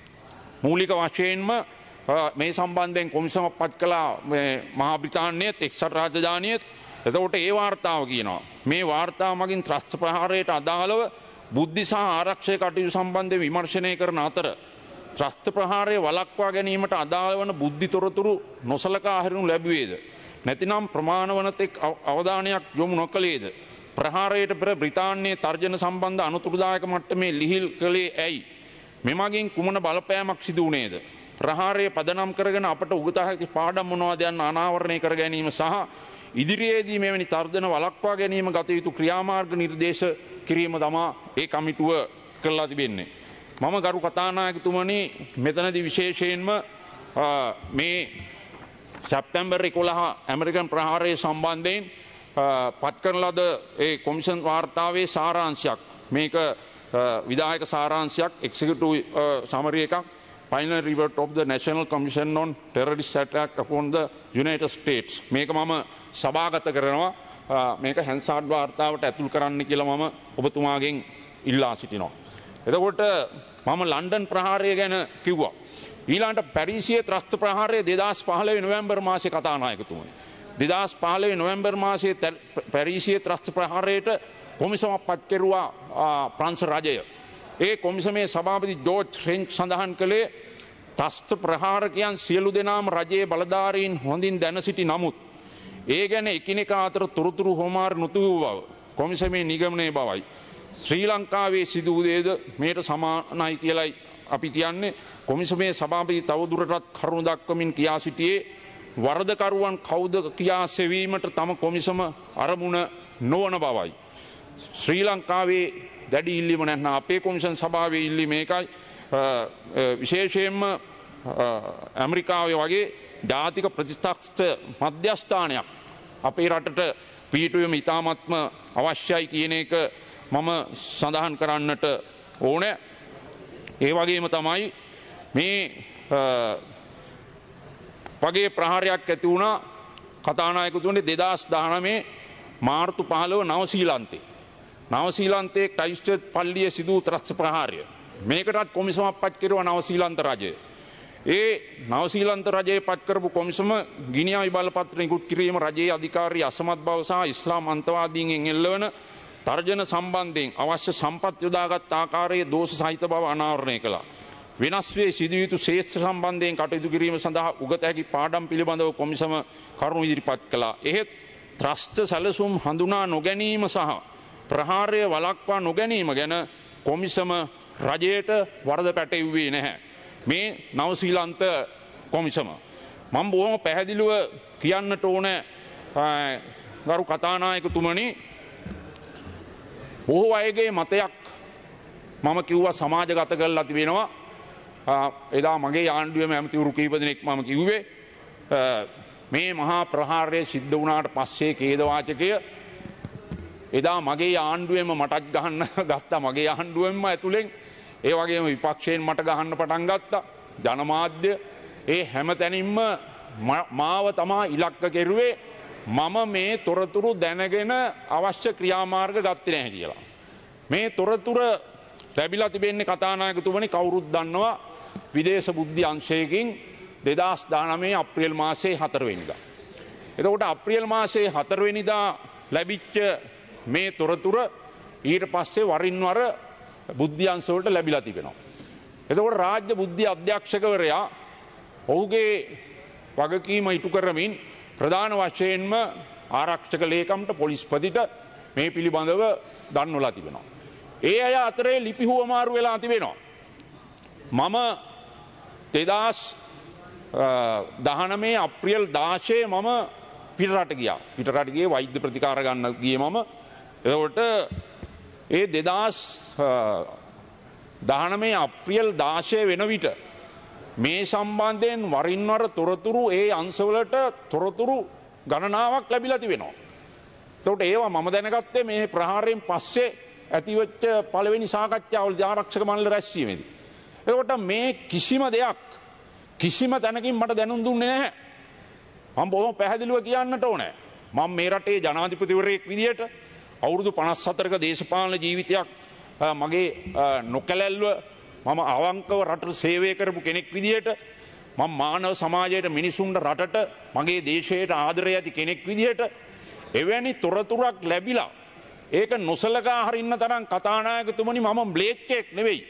මූලික වශයෙන්ම මේ සම්බන්ධයෙන් කොමිසම පත් කළා මහා බ්‍රිතාන්‍යයේත් එක්සත් රාජධානියේත්. එතකොට ඒ වාර්තාව කියනවා මේ වාර්තාව මගින් ත්‍රස්ත ප්‍රහාරයට අදාළව බුද්ධි සහ ආරක්ෂක කටයුතු සම්බන්ධයෙන් විමර්ශනය කරන අතර ත්‍රස්ත ප්‍රහාරය වළක්වා ගැනීමට අදාළ වන බුද්ධි තොරතුරු නොසලකා හරිනු ලැබුවේද නැතිනම් ප්‍රමාණවනතෙක් අවධානයක් යොමු නොකළේද ප්‍රහාරයට පෙර බ්‍රිතාන්‍යයේ තර්ජන සම්බන්ධ අනුතුරුදායක මට්ටමේ ලිහිල් කළේ ඇයි මෙමගින් කුමන බලපෑමක් සිදු වුණේද ප්‍රහාරය පදනම් කරගෙන අපට උගත හැකි පාඩම් මොනවද යන්න අනාවරණය කර ගැනීම සහ ඉදිරියේදී මෙවැනි තර්ජන වළක්වා ගැනීම ගත යුතු ක්‍රියාමාර්ග නිර්දේශ කිරීම තමා ඒ කමිටුව කළා තිබෙන්නේ. මම ගරු කතානායකතුමනි මෙතනදී විශේෂයෙන්ම මේ සැප්තැම්බර් එකොළහ ඇමරිකන් ප්‍රහාරය සම්බන්ධයෙන් පත් කරන ලද ඒ කොමිෂන් වාර්තාවේ සාරාංශයක් මේක විධායක සාරාංශයක් එක්සිකියුටිව් සමරි එකක් final report of the National Commission on Terrorist Attack upon the United States මේක මම සභාගත කරනවා මේක හැන්සාඩ් වාර්තාවට ඇතුල් කරන්න කියලා මම ඔබතුමාගෙන් ඉල්ලා සිටිනවා. එතකොට මම ලන්ඩන් ප්‍රහාරය ගැන කිව්වා. ඊළඟට පැරිසියේ ත්‍රස්ත ප්‍රහාරය දෙදහස් පහළොව නොවැම්බර් මාසයේ කතානායකතුමනි. දෙදහස් පහළොව නොවැම්බර් මාසයේ පැරිසියේ ත්‍රස්ත ප්‍රහාරයට කොමිසමක් පත් කෙරුවා ප්‍රංශ රජය. ඒ කොමිසමේ සභාපති ජෝර්ජ් ෆ්‍රෙන්ච් සඳහන් කළේ ත්‍රස්ත ප්‍රහාරකයන් සියලු දෙනාම රජයේ බලධාරීන් හොඳින් දැන සිටි නමුත් ඒ ගැන එකිනෙකා අතර තොරතුරු හොමාර නොතු වූ බව කොමිසමේ නිගමනය බවයි. ශ්‍රී ලංකාවේ සිදු වූ දේද මේට සමානයි කියලයි අපි කියන්නේ. කොමිසමේ සභාපති තවදුරටත් කරුණු දක්වමින් කියා සිටියේ වරදකරුවන් කවුද කියා සෙවීමට තම කොමිසම අරමුණ නොවන බවයි. ශ්‍රී ලංකාවේ දැඩි ඉල්ලීම නැත්නම් අපේ කොමිෂන් සභාවේ ඉල්ලීම මේකයි. විශේෂයෙන්ම ඇමරිකාවේ වගේ ජාතික ප්‍රතිස්ථාපිත මධ්‍යස්ථානයක් අපේ රටට පිහිටුවීම ඉතාමත්ම අවශ්‍යයි කියන එක මම සඳහන් කරන්නට ඕනේ. ඒ වගේම තමයි මේ වගේ ප්‍රහාරයක් ඇති වුණා කතානායකතුමනි දෙදහස් දහනවය මාර්තු පහළොව නවසීලන්තේ. නවසීලන්තයේ ක්‍රයිස්ට්චර්ච් පල්ලියේ සිදු වූ ත්‍රස්ත ප්‍රහාරය. මේකටත් කොමිසමක් පත් කෙරුවා නවසීලන්ත රජය. ඒ නවසීලන්ත රජයේ පත් කරපු කොමිසම ගිනියාවි බලපත්‍ර නිකුත් කිරීම රජයේ අධිකාරී අසමත් බව සහ ඉස්ලාම් අන්තවාදීන්ගෙන් එල්ලවන තර්ජන සම්බන්ධයෙන් අවශ්‍ය සම්පත් යොදාගත් ආකාරයේ දෝෂ සහිත බව අනාවරණය කළා. වෙනස් වේ සිදුවිය යුතු ශ්‍රේෂ්ඨ සම්බන්ධයෙන් කටයුතු කිරීම සඳහා උගත හැකි පාඩම් පිළිබඳව කොමිසම කරුණු ඉදිරිපත් කළා. එහෙත් ත්‍රස්ත සැලසුම් හඳුනා නොගැනීම සහ ප්‍රහාරය වළක්වා නොගැනීම ගැන කොමිසම රජයට වරද පැටෙව්වේ නැහැ. මේ නවසීලන්ත කොමිසම මම බොහොම පැහැදිලිව කියන්නට ඕන ගරු කතානායකතුමනි බොහෝ අයගේ මතයක් මම කිව්වා සමාජගත කරලා තිබෙනවා. එදා මගේ ආණ්ඩුවේම ඇමතිවරු කීප දෙනෙක් මම කිව්වේ මේ මහා ප්‍රහාරය සිද්ධ වුණාට පස්සේ ඛේදවාචකය එදා මගේ ආණ්ඩුවෙම මටත් ගහන්න ගත්තා. මගේ ආණ්ඩුවෙන්ම ඇතුලෙන් ඒ වගේම විපක්ෂයෙන් මට ගහන්න පටන් ගත්තා. ජනමාධ්‍ය ඒ හැම තැනින්ම මාව තමා ඉලක්ක කෙරුවේ මම මේ තොරතුරු දැනගෙන අවශ්‍ය ක්‍රියාමාර්ග ගත්තේ නැහැ කියලා. මේ තොරතුර ලැබිලා තිබෙන්නේ කතානායකතුමනි කවුරුත් දන්නවා විදේශ බුද්ධි අංශයකින් දෙදහස් දහනවය අප්‍රේල් මාසයේ හතර වෙනිදා. එතකොට අප්‍රේල් මාසයේ හතර වෙනිදා ලැබිච්ච මේ තොරතුර ඊට පස්සේ වරින් වර බුද්ධි අංශවලට ලැබිලා තිබෙනවා. එතකොට රාජ්‍ය බුද්ධි අධ්‍යක්ෂකවරයා ඔහුගේ වගකීම ඉටු කරමින් ප්‍රධාන වශයෙන්ම ආරක්ෂක ලේකම්ට පොලිස්පතිට මේ පිළිබඳව දන්වලා තිබෙනවා. ඒ අය අතරේ ලිපි හුවමාරු වෙලා තිබෙනවා. මම දෙදාස් දහනමේ අප්‍රියල් දාශය මම පිටරට ගියා. පිටරට ගියේ වෛද්‍ය ප්‍රතිකාර ගන්න ගියේ මම. එතකොට ඒ දෙදාස් දහනමේ අප්‍රියල් දාශය වෙන විට මේ සම්බන්ධයෙන් වරින් වර තොරතුරු ඒ අංශවලට තොරතුරු ගණනාවක් ලැබිලා තිබෙනවා. එතකොට ඒවා මම දැනගත්තේ මේ ප්‍රහාරයෙන් පස්සේ ඇතිවෙච්ච පළවෙනි සාකච්ඡාවලදී ආරක්ෂක මණ්ඩල රැස්වීමේදී. එතකොට මේ කිසිම දෙයක් කිසිම තැනකින් මට දැනුම් දුන්නේ නැහැ. මම බොහොම පැහැදිලිව කියන්නට ඕනේ. මම මේ රටේ ජනාධිපතිවරයෙක් විදියට අවුරුදු පනස් හතරක දේශපාලන ජීවිතයක් මගේ නොකැලැල්ව මම අවංකව රටට සේවය කරපු කෙනෙක් විදියට මම මානව සමාජයට මිනිසුන්ට රටට මගේ දේශයට ආදරය ඇති කෙනෙක් විදියට එවැනි තොරතුරක් ලැබිලා ඒක නොසලකා හරින්න තරම් කතානායකතුමනි මම බ්ලේක්කෙක් නෙවෙයි.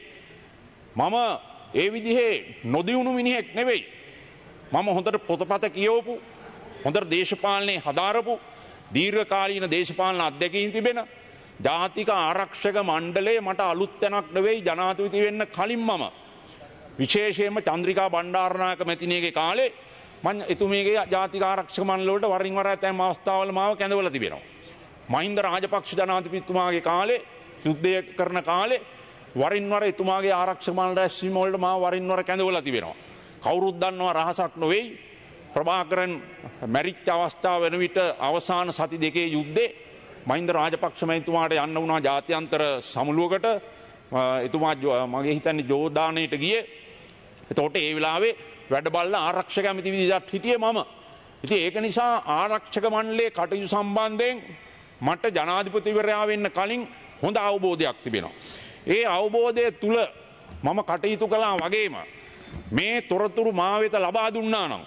මම ඒ විදිහේ නොදියුණු මිනිහෙක් නෙවෙයි. මම හොඳට පොතපත කියවපු හොඳට දේශපාලනයේ හදාරපු දීර්ඝකාලීන දේශපාලන අත්දැකීම් තිබෙන ජාතික ආරක්ෂක මණ්ඩලයේ මට අලුත් තැනක් නෙවෙයි ජනාධිපති වෙන්න කලින් මම විශේෂයෙන්ම චන්ද්‍රිකා බණ්ඩාරනායක මැතිණියගේ කාලේ මම එතුමියගේ ජාතික ආරක්ෂක මණ්ඩල වලට වරින් වර ඇතැම් අවස්ථාවල මාව කැඳවලා තිබෙනවා. මහින්ද රාජපක්ෂ ජනාධිපතිතුමාගේ කාලේ යුද්ධය කරන කාලේ වරින් වර එතුමාගේ ආරක්ෂක මණ්ඩල රැස්වීම වලට මාව වරින් වර කැඳවලා තිබෙනවා. කවුරුත් දන්නවා රහසක් නොවේයි. ප්‍රභාකරන් මැරිච්ච අවස්ථාව වෙන විට අවසාන සති දෙකේ යුද්ධේ මහින්ද රාජපක්ෂ මැතිතුමාට යන්න වුණා ජාත්‍යන්තර සමුළුවකට. එතුමා මගේ හිතන්නේ ජෝදානයට ගියේ. එතකොට ඒ වෙලාවේ වැඩ බලන ආරක්ෂක ඇමති විදිහට හිටියේ මම. ඉතින් ඒක නිසා ආරක්ෂක මණ්ඩලයේ කටයුතු සම්බන්ධයෙන් මට ජනාධිපතිවරයා වෙන්න කලින් හොඳ අවබෝධයක් තිබෙනවා. ඒ අවබෝධය තුල මම කටයුතු කළා වගේම මේ තොරතුරු මා වෙත ලබා දුන්නා නම්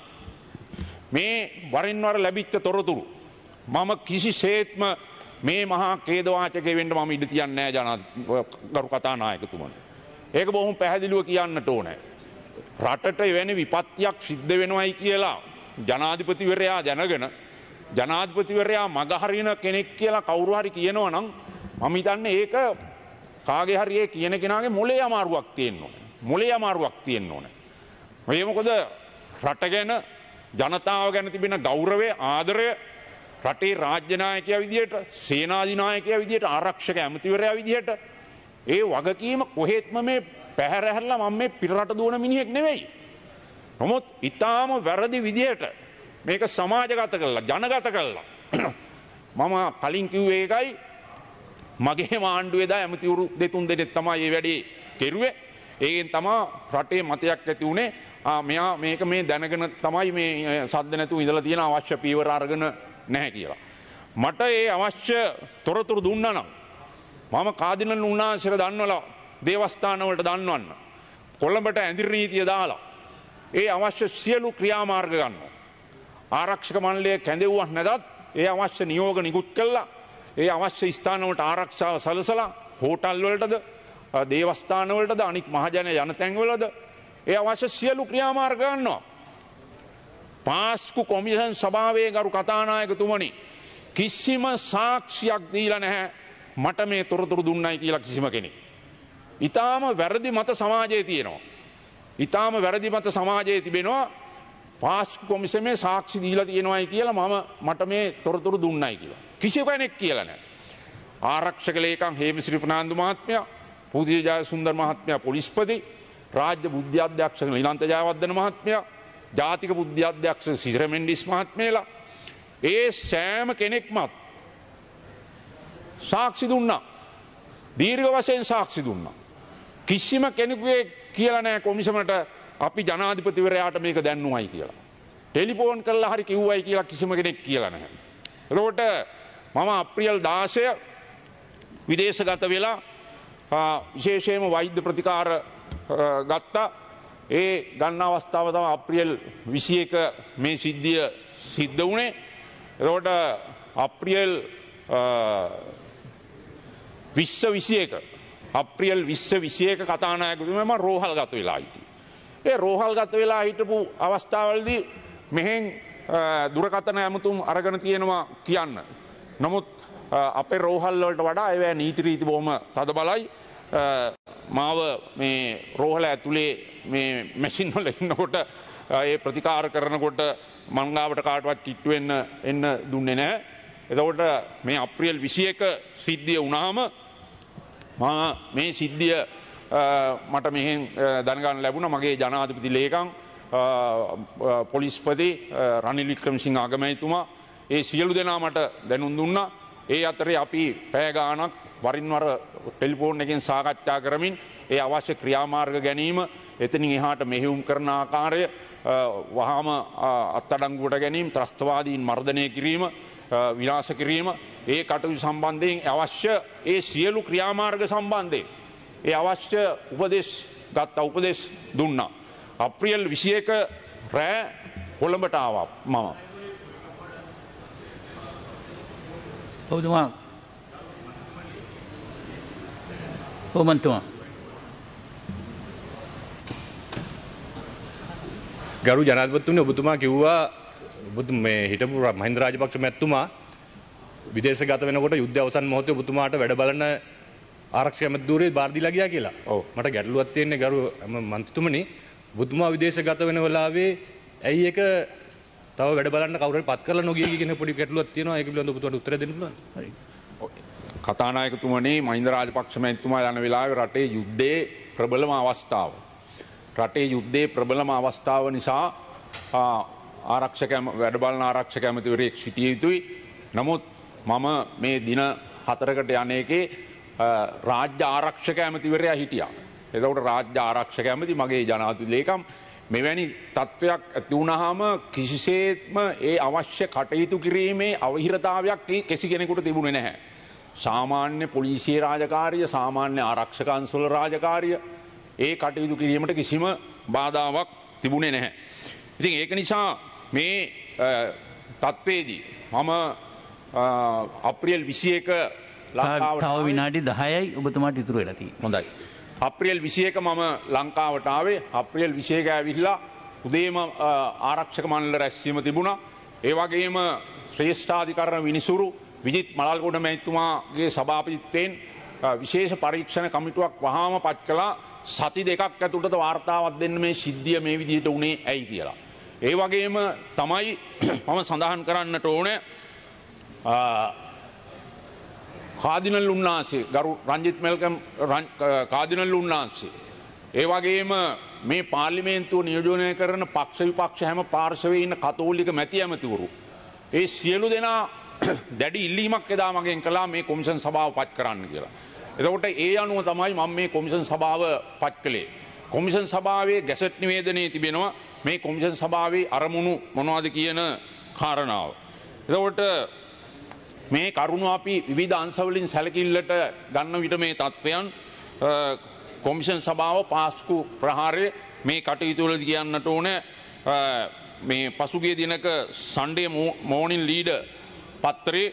මේ වරින් වර ලැබිච්ච තොරතුරු මම කිසිසේත්ම මේ මහා ඛේදවාචකයෙ වෙන්න මම ඉඩ තියන්නේ නැහැ ජනාධිපති කතානායකතුමනි. ඒක බොහොම පැහැදිලිව කියන්නට ඕනේ. රටට එවැනි විපත්තියක් සිද්ධ වෙනවයි කියලා ජනාධිපතිවරයා දැනගෙන ජනාධිපතිවරයා මග හරින කෙනෙක් කියලා කවුරු හරි කියනවා නම් මම හිතන්නේ ඒක කාගේ හරි ඒ කියන කෙනාගේ මොලේ අමාරුවක් තියෙන්න ඕනේ. මොලේ අමාරුවක් තියෙන්න ඕනේ. මේ මොකද රට ගැන ජනතාව ගැන තිබෙන ගෞරවය ආදරය රටේ රාජ්‍ය නායකයා විදියට සේනාධිනායකයා විදියට ආරක්ෂක ඇමතිවරයා විදියට ඒ වගකීම කොහෙත්ම මේ පැහැර හැරලා මම මේ පිටරට දුවන මිනිහෙක් නෙවෙයි. නමුත් ඊටාම වැරදි විදියට මේක සමාජගත කළා ජනගත කළා. මම කලින් කිව්වේ ඒකයි මගේ ආණ්ඩුවේ දා ඇමතිවරු දෙතුන් දෙනෙක් තමයි මේ වැඩේ කෙරුවේ. ඒකෙන් තමයි රටේ මතයක් ඇති උනේ. ආ මෙයා මේක මේ දැනගෙන තමයි මේ සද්ද නැතුව ඉඳලා තියෙන අවශ්‍ය පීවර අරගෙන නැහැ කියලා. මට ඒ අවශ්‍ය තොරතුරු දුන්නා නම් මම කාදිනල් උන්නාන්සේට දන්වලා දේවස්ථාන වලට දන්වන්න. කොළඹට ඇඳිරි නීතිය දාලා ඒ අවශ්‍ය සියලු ක්‍රියාමාර්ග ගන්නවා. ආරක්ෂක මණ්ඩලය කැඳෙව්වක් නැදත් ඒ අවශ්‍ය නියෝග නිකුත් කළා. ඒ අවශ්‍ය ස්ථාන වලට ආරක්ෂාව සලසලා හෝටල් වලටද දේවස්ථාන වලටද අනික් මහජන යන තැන් වලද ඒ අවශ්‍ය සියලු ක්‍රියාමාර්ග ගන්නවා. පාස්කු කොමිෂන් සභාවේ ගරු කතානායකතුමනි කිසිම සාක්ෂියක් දීලා නැහැ මට මේ තොරතුරු දුන්නයි කියලා කිසිම කෙනෙක්. ඊටාම වැරදි මත සමාජයේ තියෙනවා. ඊටාම වැරදි මත සමාජයේ තිබෙනවා පාස්කු කොමිසමේ සාක්ෂි දීලා තියෙනවායි කියලා මම මට මේ තොරතුරු දුන්නයි කියලා. කිසි කෙනෙක් කියලා නැහැ. ආරක්ෂක ලේකම් හේමසිරි ප්‍රනාන්දු මහත්මයා, පූජ්‍ය ජයසුන්දර මහත්මයා පොලිස්පති, රාජ්‍ය බුද්ධි අධ්‍යක්ෂක නිලන්ත ජයවර්ධන මහත්මයා, ජාතික බුද්ධි අධ්‍යක්ෂක සිසිර මෙන්ඩිස් මහත්මයලා ඒ සෑම කෙනෙක්මත් සාක්ෂි දුන්නා. දීර්ඝ වශයෙන් සාක්ෂි දුන්නා. කිසිම කෙනෙකුගේ කියලා නැහැ කොමිසමට අපි ජනාධිපතිවරයාට මේක දැන්නුවයි කියලා. ටෙලිෆෝන් කරලා හරි කිව්වයි කියලා කිසිම කෙනෙක් කියලා නැහැ. එතකොට මම අප්‍රියල් දාසය විදේශගත වෙලා විශේෂයෙන්ම වෛද්‍ය ප්‍රතිකාර ගත්තා. ඒ ගන්න අවස්ථාව තමයි අප්‍රියල් විසි එක මේ සිද්ධිය සිද්ධ වුණේ. එතකොට අප්‍රියල් විස්ස විසි එක අප්‍රියල් විස්ස විසි එක කතානායකතුමා මම රෝහල් ගත වෙලා හිටියේ. ඒ රෝහල් ගත වෙලා හිටපු අවස්ථාවවලදී මෙහෙන් දුරකථන ඇමතුම් අරගෙන තියෙනවා කියන්න. නමුත් අපේ රෝහල් වලට වඩා ඒවැ නීති රීති බොහොම තද බලයි. මාව මේ රෝහල ඇතුලේ මේ මැෂින් වල ඉන්නකොට ඒ ප්‍රතිකාර කරනකොට මංගාවට කාටවත් කිට්ටු වෙන්න එන්න දුන්නේ නැහැ. එතකොට මේ අප්‍රේල් විසිඑක සිද්ධිය වුණාම මම මේ සිද්ධිය මට මෙහෙන් දැනගන්න ලැබුණා. මගේ ජනාධිපති ලේකම් පොලිස්පති රනිල් වික්‍රමසිංහ අගමැතිතුමා ඒ සියලු දෙනා මට දැනුම් දුන්නා. ඒ අතරේ අපි පැය ගාණක් වරින් වර ටෙලිෆෝන් එකෙන් සාකච්ඡා කරමින් ඒ අවශ්‍ය ක්‍රියාමාර්ග ගැනීම, එතනින් එහාට මෙහෙයුම් කරන ආකාරය, වහාම අත්අඩංගුවට ගැනීම, ත්‍රස්තවාදීන් මර්ධනය කිරීම, විනාශ කිරීම, ඒ කටයුතු සම්බන්ධයෙන් අවශ්‍ය ඒ සියලු ක්‍රියාමාර්ග සම්බන්ධයෙන් ඒ අවශ්‍ය උපදෙස් ගත්ත උපදෙස් දුන්නා. අප්‍රේල් විසිඑක රෑ කොළඹට ආවා මම. ඔබතුමා ඔබතුමා ගරු ජනාධිපතිතුමනි, ඔබතුමා කිව්වා ඔබතුම මේ හිටපු මහින්ද රාජපක්ෂ මැතිතුමා විදේශගත වෙනකොට යුද්ධ අවසන් මොහොතේ ඔබතුමාට වැඩ බලන ආරක්ෂක ඇමතිවරයෙක් බාර දීලා ගියා කියලා. ඔව්. මට ගැටලුවක් තියෙන්නේ ගරු මන්ත්‍රීතුමනි, ඔබතුමා විදේශගත වෙන වෙලාවේ ඇයි ඒක තව වැඩ බලන්න කවුරු හරි පත් කරලා නොගිය කියන පොඩි ගැටලුවක් තියෙනවා. ඒක පිළිබඳව ඔබතුමාට උත්තර දෙන්න පුළුවන්? හරි. කතානායකතුමනි, මහින්ද රාජපක්ෂ මැතිතුමා යන වෙලාවේ රටේ යුද්ධයේ ප්‍රබලම අවස්ථාව. රටේ යුද්ධයේ ප්‍රබලම අවස්ථාව නිසා ආරක්ෂක වැඩ බලන ආරක්ෂක ඇමතිවරයෙක් සිටිය යුතුයි. නමුත් මම මේ දින හතරකට යන එකේ රාජ්‍ය ආරක්ෂක ඇමතිවරයා හිටියා. එතකොට රාජ්‍ය ආරක්ෂක ඇමති මගේ ජනාධිපති ලේකම් මෙවැනි තත්ත්වයක් ඇති වුණාම කිසිසේත්ම ඒ අවශ්‍ය කටයුතු කිරීමේ අවහිරතාවයක් කිසි කෙනෙකුට තිබුණේ නැහැ. සාමාන්‍ය පොලිසිය රාජකාරිය, සාමාන්‍ය ආරක්ෂක අංශවල රාජකාරිය, ඒ කටයුතු කිරීමට කිසිම බාධාවක් තිබුණේ නැහැ. ඉතින් ඒක නිසා මේ තත්ත්වයේදී මම අප්‍රේල් විසිඑක ලංකාවට තව විනාඩි දහයයි ඔබතුමාට ඉතුරු වෙලා තියෙන්නේ. හොඳයි. අප්‍රේල් විසිඑක මම ලංකාවට ආවේ. අප්‍රේල් විසිඑක ඇවිල්ලා උදේම ආරක්ෂක මණ්ඩල රැස්වීම තිබුණා. ඒ වගේම ශ්‍රේෂ්ඨාධිකරණ විනිසුරු විජිත් මලල්ගොඩ මැතිතුමාගේ සභාපතිත්වයෙන් විශේෂ පරීක්ෂණ කමිටුවක් වහාම පත් කළා. සති දෙකක් ඇතුළත වාර්තාවක් දෙන්න මේ සිද්ධිය මේ විදිහට උනේ ඇයි කියලා. ඒ වගේම තමයි මම සඳහන් කරන්නට ඕනේ කාදිනල් උන්නාන්සේ, ගරු රංජිත් මෙල්කම් කාදිනල් උන්නාන්සේ, ඒ වගේම මේ පාර්ලිමේන්තුව නියෝජනය කරන පක්ෂ විපක්ෂ හැම පාර්ශවයේ ඉන්න කතෝලික මැති ඇමතිවරු, ඒ සියලු දෙනා දැඩි ඉල්ලීමක් එදා මගෙන් කළා මේ කොමිෂන් සභාව පත් කරන්න කියලා. එතකොට ඒ අනුව තමයි මම මේ කොමිෂන් සභාව පත් කළේ. කොමිෂන් සභාවේ ගැසට් නිවේදනයේ තිබෙනවා මේ කොමිෂන් සභාවේ අරමුණු මොනවද කියන කාරණාව. එතකොට මේ කරුණු අපි විවිධ අංශවලින් සැලකිල්ලට ගන්න විට මේ තත්ත්වයන් කොමිෂන් සභාව පාස්කු ප්‍රහාරය මේ කටයුතු වලදී කියන්නට ඕනේ. මේ පසුගිය දිනක සන්ඩේ මෝර්නින් ලීඩර් පත්‍රයේ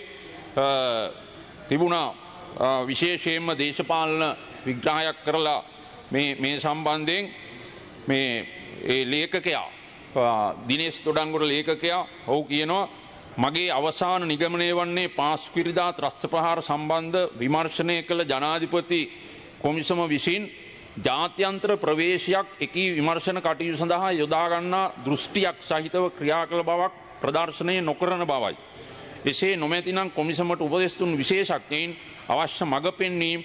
තිබුණා විශේෂයෙන්ම දේශපාලන විග්‍රහයක් කරලා මේ මේ සම්බන්ධයෙන් මේ ඒ ලේඛකයා දිනේෂ් තොඩංගොඩ ලේඛකයා ඔහු කියනවා මගේ අවසාන නිගමනය වන්නේ පාස්කුවිරිදා ත්‍රස්ත ප්‍රහාර සම්බන්ධ විමර්ශනය කළ ජනාධිපති කොමිසම විසින් ජාත්‍යන්තර ප්‍රවේශයක් එකී විමර්ශන කටයුතු සඳහා යොදා ගන්නා දෘෂ්ටියක් සහිතව ක්‍රියා කළ බවක් ප්‍රදර්ශනය නොකරන බවයි. එසේ නොමැතිනම් කොමිසමට උපදෙස් දුන් විශේෂඥයින් අවශ්‍ය මඟ පෙන්වීම්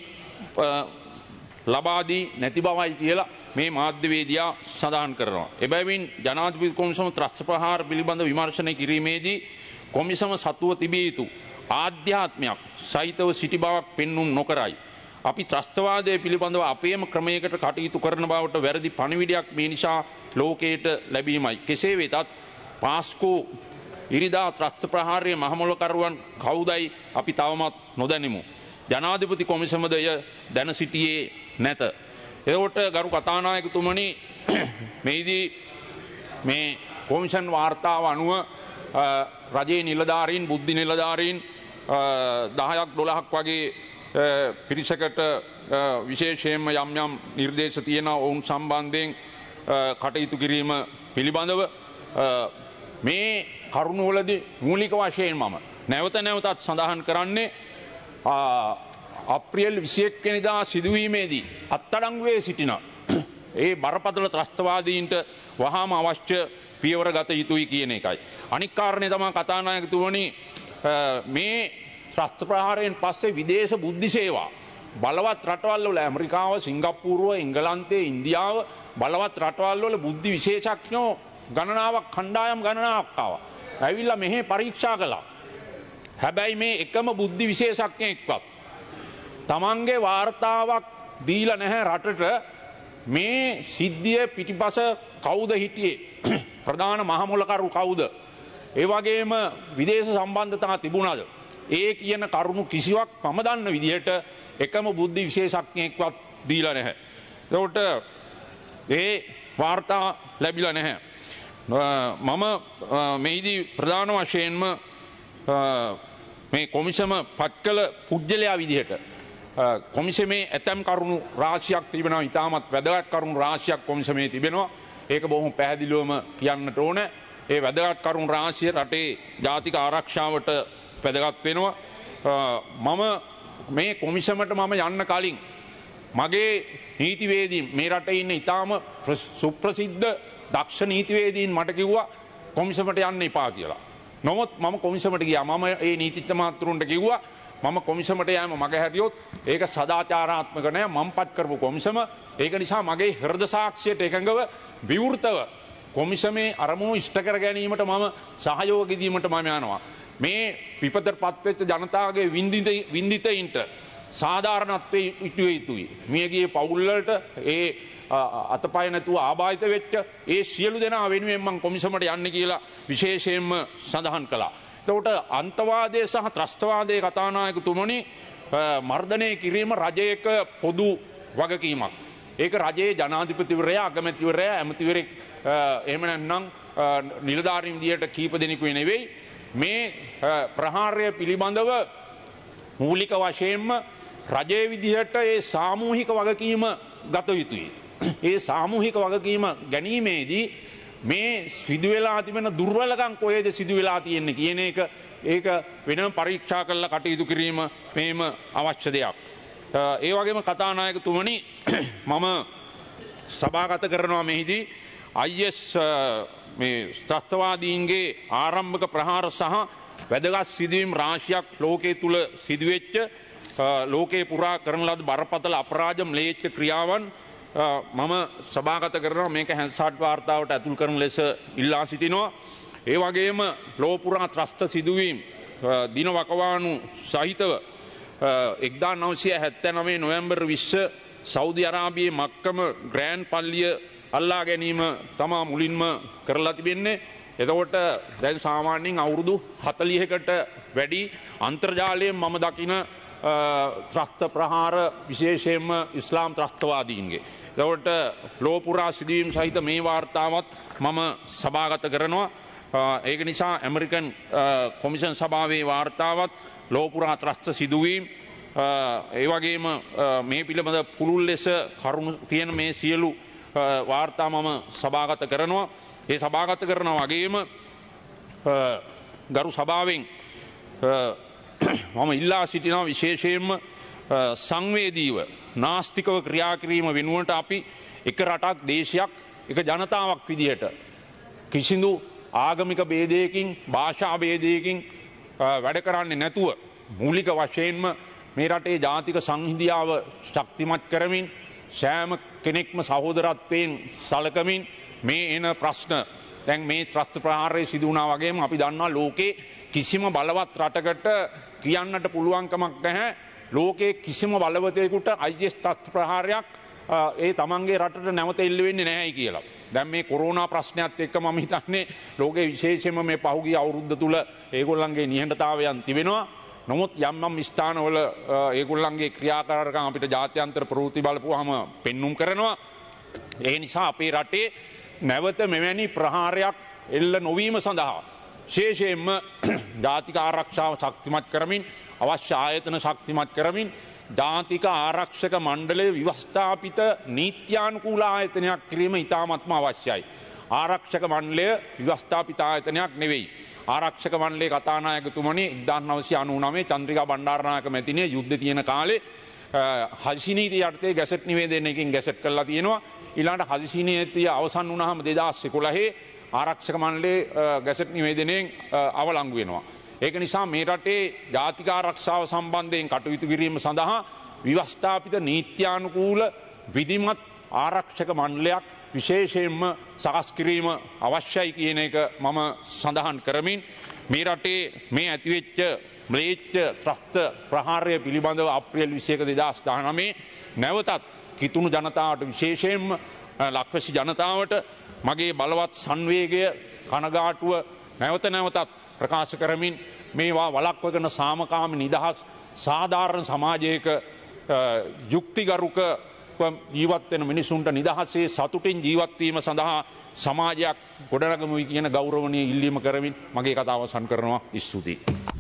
ලබා දී නැති බවයි කියලා මේ මාධ්‍යවේදියා සඳහන් කරනවා. එබැවින් ජනාධිපති කොමිසම ත්‍රස්ත ප්‍රහාර පිළිබඳ විමර්ශනය කිරීමේදී කොමිසම සතුව තිබිය යුතු ආධ්‍යාත්මයක් සහිතව සිටි බවක් පෙන්නුම් නොකරයි. අපි ත්‍රස්තවාදය පිළිබඳව අපේම ක්‍රමයකට කටයුතු කරන බවට වැරදි පණිවිඩයක් මේ නිසා ලෝකයට ලැබීමයි. කෙසේ වෙතත් පාස්කෝ ඉරිදා ත්‍රස්ත ප්‍රහාරයේ මහමොලකරුවන් කවුදයි අපි තවමත් නොදැනිමු. ජනාධිපති කොමිසමද එය දැන සිටියේ නැත. එතකොට ගරු කතානායකතුමනි, මේදී මේ කොමිෂන් වාර්තාව අනුව රජයේ නිලධාරීන්, බුද්ධි නිලධාරීන් දහයක් දොළහක් වගේ පිරිසකට විශේෂයෙන්ම යම් යම් නිර්දේශ තියෙන ඔවුන් සම්බන්ධයෙන් කටයුතු කිරීම පිළිබඳව මේ කරුණුවලදී මූලික වශයෙන් මම නැවත නැවතත් සඳහන් කරන්නේ අප්‍රේල් විසිඑක වෙනිදා සිදුවීමේදී අත්අඩංගුවේ සිටින ඒ බරපතල ත්‍රස්තවාදීන්ට වහාම අවශ්‍ය පියවර ගත යුතුයි කියන එකයි. අනික් කාරණේ තමයි කතානායකතුමනි මේ ත්‍රස්ත ප්‍රහාරයෙන් පස්සේ විදේශ බුද්ධි සේවා බලවත් රටවල් වල ඇමරිකාව, සිංගප්පූරුව, එංගලන්තය, ඉන්දියාව බලවත් රටවල් වල බුද්ධි විශේෂඥයෝ ගණනාවක් කණ්ඩායම් ගණනාවක් ආවා. ඇවිල්ලා මෙහි පරීක්ෂා කළා. හැබැයි මේ එකම බුද්ධි විශේෂඥයෙක්වත් තමන්ගේ වාර්තාවක් දීලා නැහැ රටට මේ සිද්ධිය පිටිපස කවුද හිටියේ ප්‍රධාන මහමුලකරු කවුද ඒ වගේම විදේශ සම්බන්ධතා තිබුණාද ඒ කියන කරුණු කිසිවක් මම දන්න විදිහට එකම බුද්ධි විශේෂඥයෙක්වත් දීලා නැහැ. ඒකට ඒ වාර්තා ලැබිලා නැහැ. මම මේදී ප්‍රධාන වශයෙන්ම මේ කොමිසම පත් කළ පුද්ගලයා විදිහට කොමිසමේ ඇතැම් කරුණු රාශියක් තිබෙනවා. ඉතාමත් වැදගත් කරුණු රාශියක් කොමිසමේ තිබෙනවා. ඒක බොහොම පැහැදිලිවම කියන්නට ඕන. ඒ වැදගත් කරුණු රාශිය රටේ ජාතික ආරක්ෂාවට වැදගත් වෙනවා. මම මේ කොමිසමට මම යන්න කලින් මගේ නීතිවේදීන් මේ රටේ ඉන්න ඉතාම සුප්‍රසිද්ධ දක්ෂ නීතිවේදීන් මට කිව්වා කොමිසමට යන්න එපා කියලා. නමුත් මම කොමිසමට ගියා. මම ඒ නීතිඥ මාතෘන්ට කිව්වා මම කොමිසමට යෑම මගේ හැරියොත් ඒක සදාචාරාත්මක නෑ. මම පත් කරපු කොමිසම. ඒක නිසා මගේ හෘද සාක්ෂියට එකඟව විවෘතව කොමිසමේ අරමුණු ඉෂ්ට කර ගැනීමට මම සහයෝගය දීමට මම යනවා. මේ විපතට පත්වෙච්ච ජනතාවගේ වින්දිතයින්ට සාධාරණත්වයේ ඉටුව යුතුයි. මියගිය පවුල්වලට ඒ අතපය නැතුව ආබාධිත වෙච්ච ඒ සියලු දෙනා වෙනුවෙන් මම කොමිසමට යන්න කියලා විශේෂයෙන්ම සඳහන් කළා. එතකොට අන්තවාදය සහ ත්‍රස්තවාදයේ කතානායකතුමනි මර්ධනය කිරීම රජයක පොදු වගකීමක්. ඒක රජයේ ජනාධිපතිවරයා, අගමැතිවරයා, ඇමතිවරයෙක් එහෙම නැත්නම් නිලධාරීන් විදියට කීප දෙනෙකු නෙවෙයි. මේ ප්‍රහාරය පිළිබඳව මූලික වශයෙන්ම රජයේ විදිහට ඒ සාමූහික වගකීම ගත යුතුයි. ඒ සාමූහික වගකීම ගැනීමේදී මේ සිදුවෙලා තිබෙන දුර්වලකම් කොහෙද සිදුවෙලා තියෙන්නේ කියන එක ඒක වෙනම පරීක්ෂා කරලා කටයුතු කිරීම මේම අවශ්‍ය දෙයක්. ඒ වගේම කතානායකතුමනි මම සභාගත කරනවා මෙහිදී I S මේ ත්‍රස්තවාදීන්ගේ ආරම්භක ප්‍රහාර සහ වැදගත් සිදුවීම් රාශියක් ලෝකයේ තුල සිදුවෙච්ච ලෝකේ පුරා කරන ලද බරපතල අපරාධ ම්ලේච්ඡ ක්‍රියාවන් මම සභාගත කරනවා. මේක හැන්සාට් වාර්තාවට ඇතුල් කරන ලෙස ඉල්ලා සිටිනවා. ඒ වගේම ලෝ පුරා ත්‍රස්ත සිදුවීම් දින වකවානු සහිතව එක්දා නවසිය හැත්තෑනවය නොවැම්බර් විස්ස සෞදි අරාබියේ මක්කම ග්‍රෑන්ඩ් පල්ලිය අල්ලා ගැනීම තමා මුලින්ම කරලා තිබෙන්නේ. එතකොට දැන් සාමාන්‍යයෙන් අවුරුදු හතළිහකට වැඩි අන්තර්ජාලයෙන් මම දකින ත්‍රස්ත ප්‍රහාර විශේෂයෙන්ම ඉස්ලාම් ත්‍රස්තවාදීන්ගේ. එතකොට ලෝ පුරා සිදුවීම් සහිත මේ වාර්තාවත් මම සභාගත කරනවා. ඒක නිසා ඇමරිකන් කොමිෂන් සභාවේ වාර්තාවත් ලෝ පුරා ත්‍රස්ත සිදුවීම් ඒ වගේම මේ පිළිබඳ පුළුල් ලෙස කරුණු තියෙන මේ සියලු වාර්තා මම සභාගත කරනවා. ඒ සභාගත කරන වගේම ගරු සභාවෙන් මම ඉල්ලා සිටිනවා විශේෂයෙන්ම සංවේදීව නාස්තිකව ක්‍රියා කිරීම වෙනුවට අපි එක රටක්, දේශයක්, එක ජනතාවක් විදිහට කිසිදු ආගමික ભેදයකින්, භාෂා ભેදයකින් වැඩ කරන්නේ නැතුව මූලික වශයෙන්ම මේ රටේ ජාතික සංහිඳියාව ශක්තිමත් කරමින් සෑම කෙනෙක්ම සහෝදරත්වයෙන් සලකමින් මේ එන ප්‍රශ්න දැන් මේ ත්‍රස්ත ප්‍රහාරයේ සිදු වුණා වගේම අපි දන්නවා ලෝකේ කිසිම බලවත් රටකට කියන්නට පුළුවන්කමක් නැහැ ලෝකේ කිසිම බලවතෙකුට I S ත්‍රස්ත ප්‍රහාරයක් ඒ තමන්ගේ රටට නැවත එල්ල වෙන්නේ නැහැයි කියලා. දැන් මේ කොරෝනා ප්‍රශ්නයත් එක්ක මම හිතන්නේ ලෝකේ විශේෂයෙන්ම මේ පහුගිය අවුරුද්ද තුල ඒගොල්ලන්ගේ නිහඬතාවයන් තිබෙනවා. නමුත් යම් යම් ස්ථානවල ඒගොල්ලන්ගේ ක්‍රියාකාරකම් අපිට ජාත්‍යන්තර ප්‍රවෘත්ති බලපුවාම පෙන්눔 කරනවා. ඒ නිසා අපේ රටේ නැවත මෙවැනි ප්‍රහාරයක් එල්ල නොවීම සඳහා විශේෂයෙන්ම ජාතික ආරක්ෂාව ශක්තිමත් කරමින් අවශ්‍ය ආයතන ශක්තිමත් කරමින් ජාතික ආරක්ෂක මණ්ඩලය ව්‍යවස්ථාපිත නීත්‍යානුකූල ආයතනයක් කිරීම ඉතාමත්ම අවශ්‍යයි. ආරක්ෂක මණ්ඩලය ව්‍යවස්ථාපිත ආයතනයක් නෙවෙයි. ආරක්ෂක මණ්ඩලයේ කතානායකතුමනි එක්දාස් නවසිය අනූ නවය චන්ද්‍රිකා බණ්ඩාරනායක මැතිණිය යුද්ධ තියෙන කාලේ හදිසි නීතිය යටතේ ගැසට් නිවේදනයකින් ගැසට් කරලා තියෙනවා. ඊළඟට හදිසි නීතිය අවසන් වුණාම දෙදාස් එකොළහේ ආරක්ෂක මණ්ඩලයේ ගැසට් නිවේදනයෙන් අවලංගු වෙනවා. ඒක නිසා මේ රටේ ජාතික ආරක්ෂාව සම්බන්ධයෙන් කටයුතු කිරීම සඳහා ව්‍යවස්ථාපිත නීත්‍යානුකූල විධිමත් ආරක්ෂක මණ්ඩලයක් විශේෂයෙන්ම සකස් කිරීම අවශ්‍යයි කියන එක මම සඳහන් කරමින් මේ රටේ මේ ඇතිවෙච්ච ම්ලේච්ඡ ත්‍රස්ත ප්‍රහාරය පිළිබඳව අප්‍රේල් විසියක දෙදාස් දහනවය නැවතත් කිතුණු ජනතාවට විශේෂයෙන්ම ලක්වැසි ජනතාවට මගේ බලවත් සංවේගය කනගාටුව නැවත නැවතත් ප්‍රකාශ කරමින් මේවා වළක්වගෙන සාමකාමී නිදහස් සාධාරණ සමාජයක යුක්තිගරුක ජීවත් වෙන මිනිසුන්ට නිදහසේ සතුටින් ජීවත් වීම සඳහා සමාජයක් ගොඩනගමුයි කියන ගෞරවනීය ඉල්ලීම කරමින් මගේ කතාව අවසන් කරනවා. ස්තුතියි.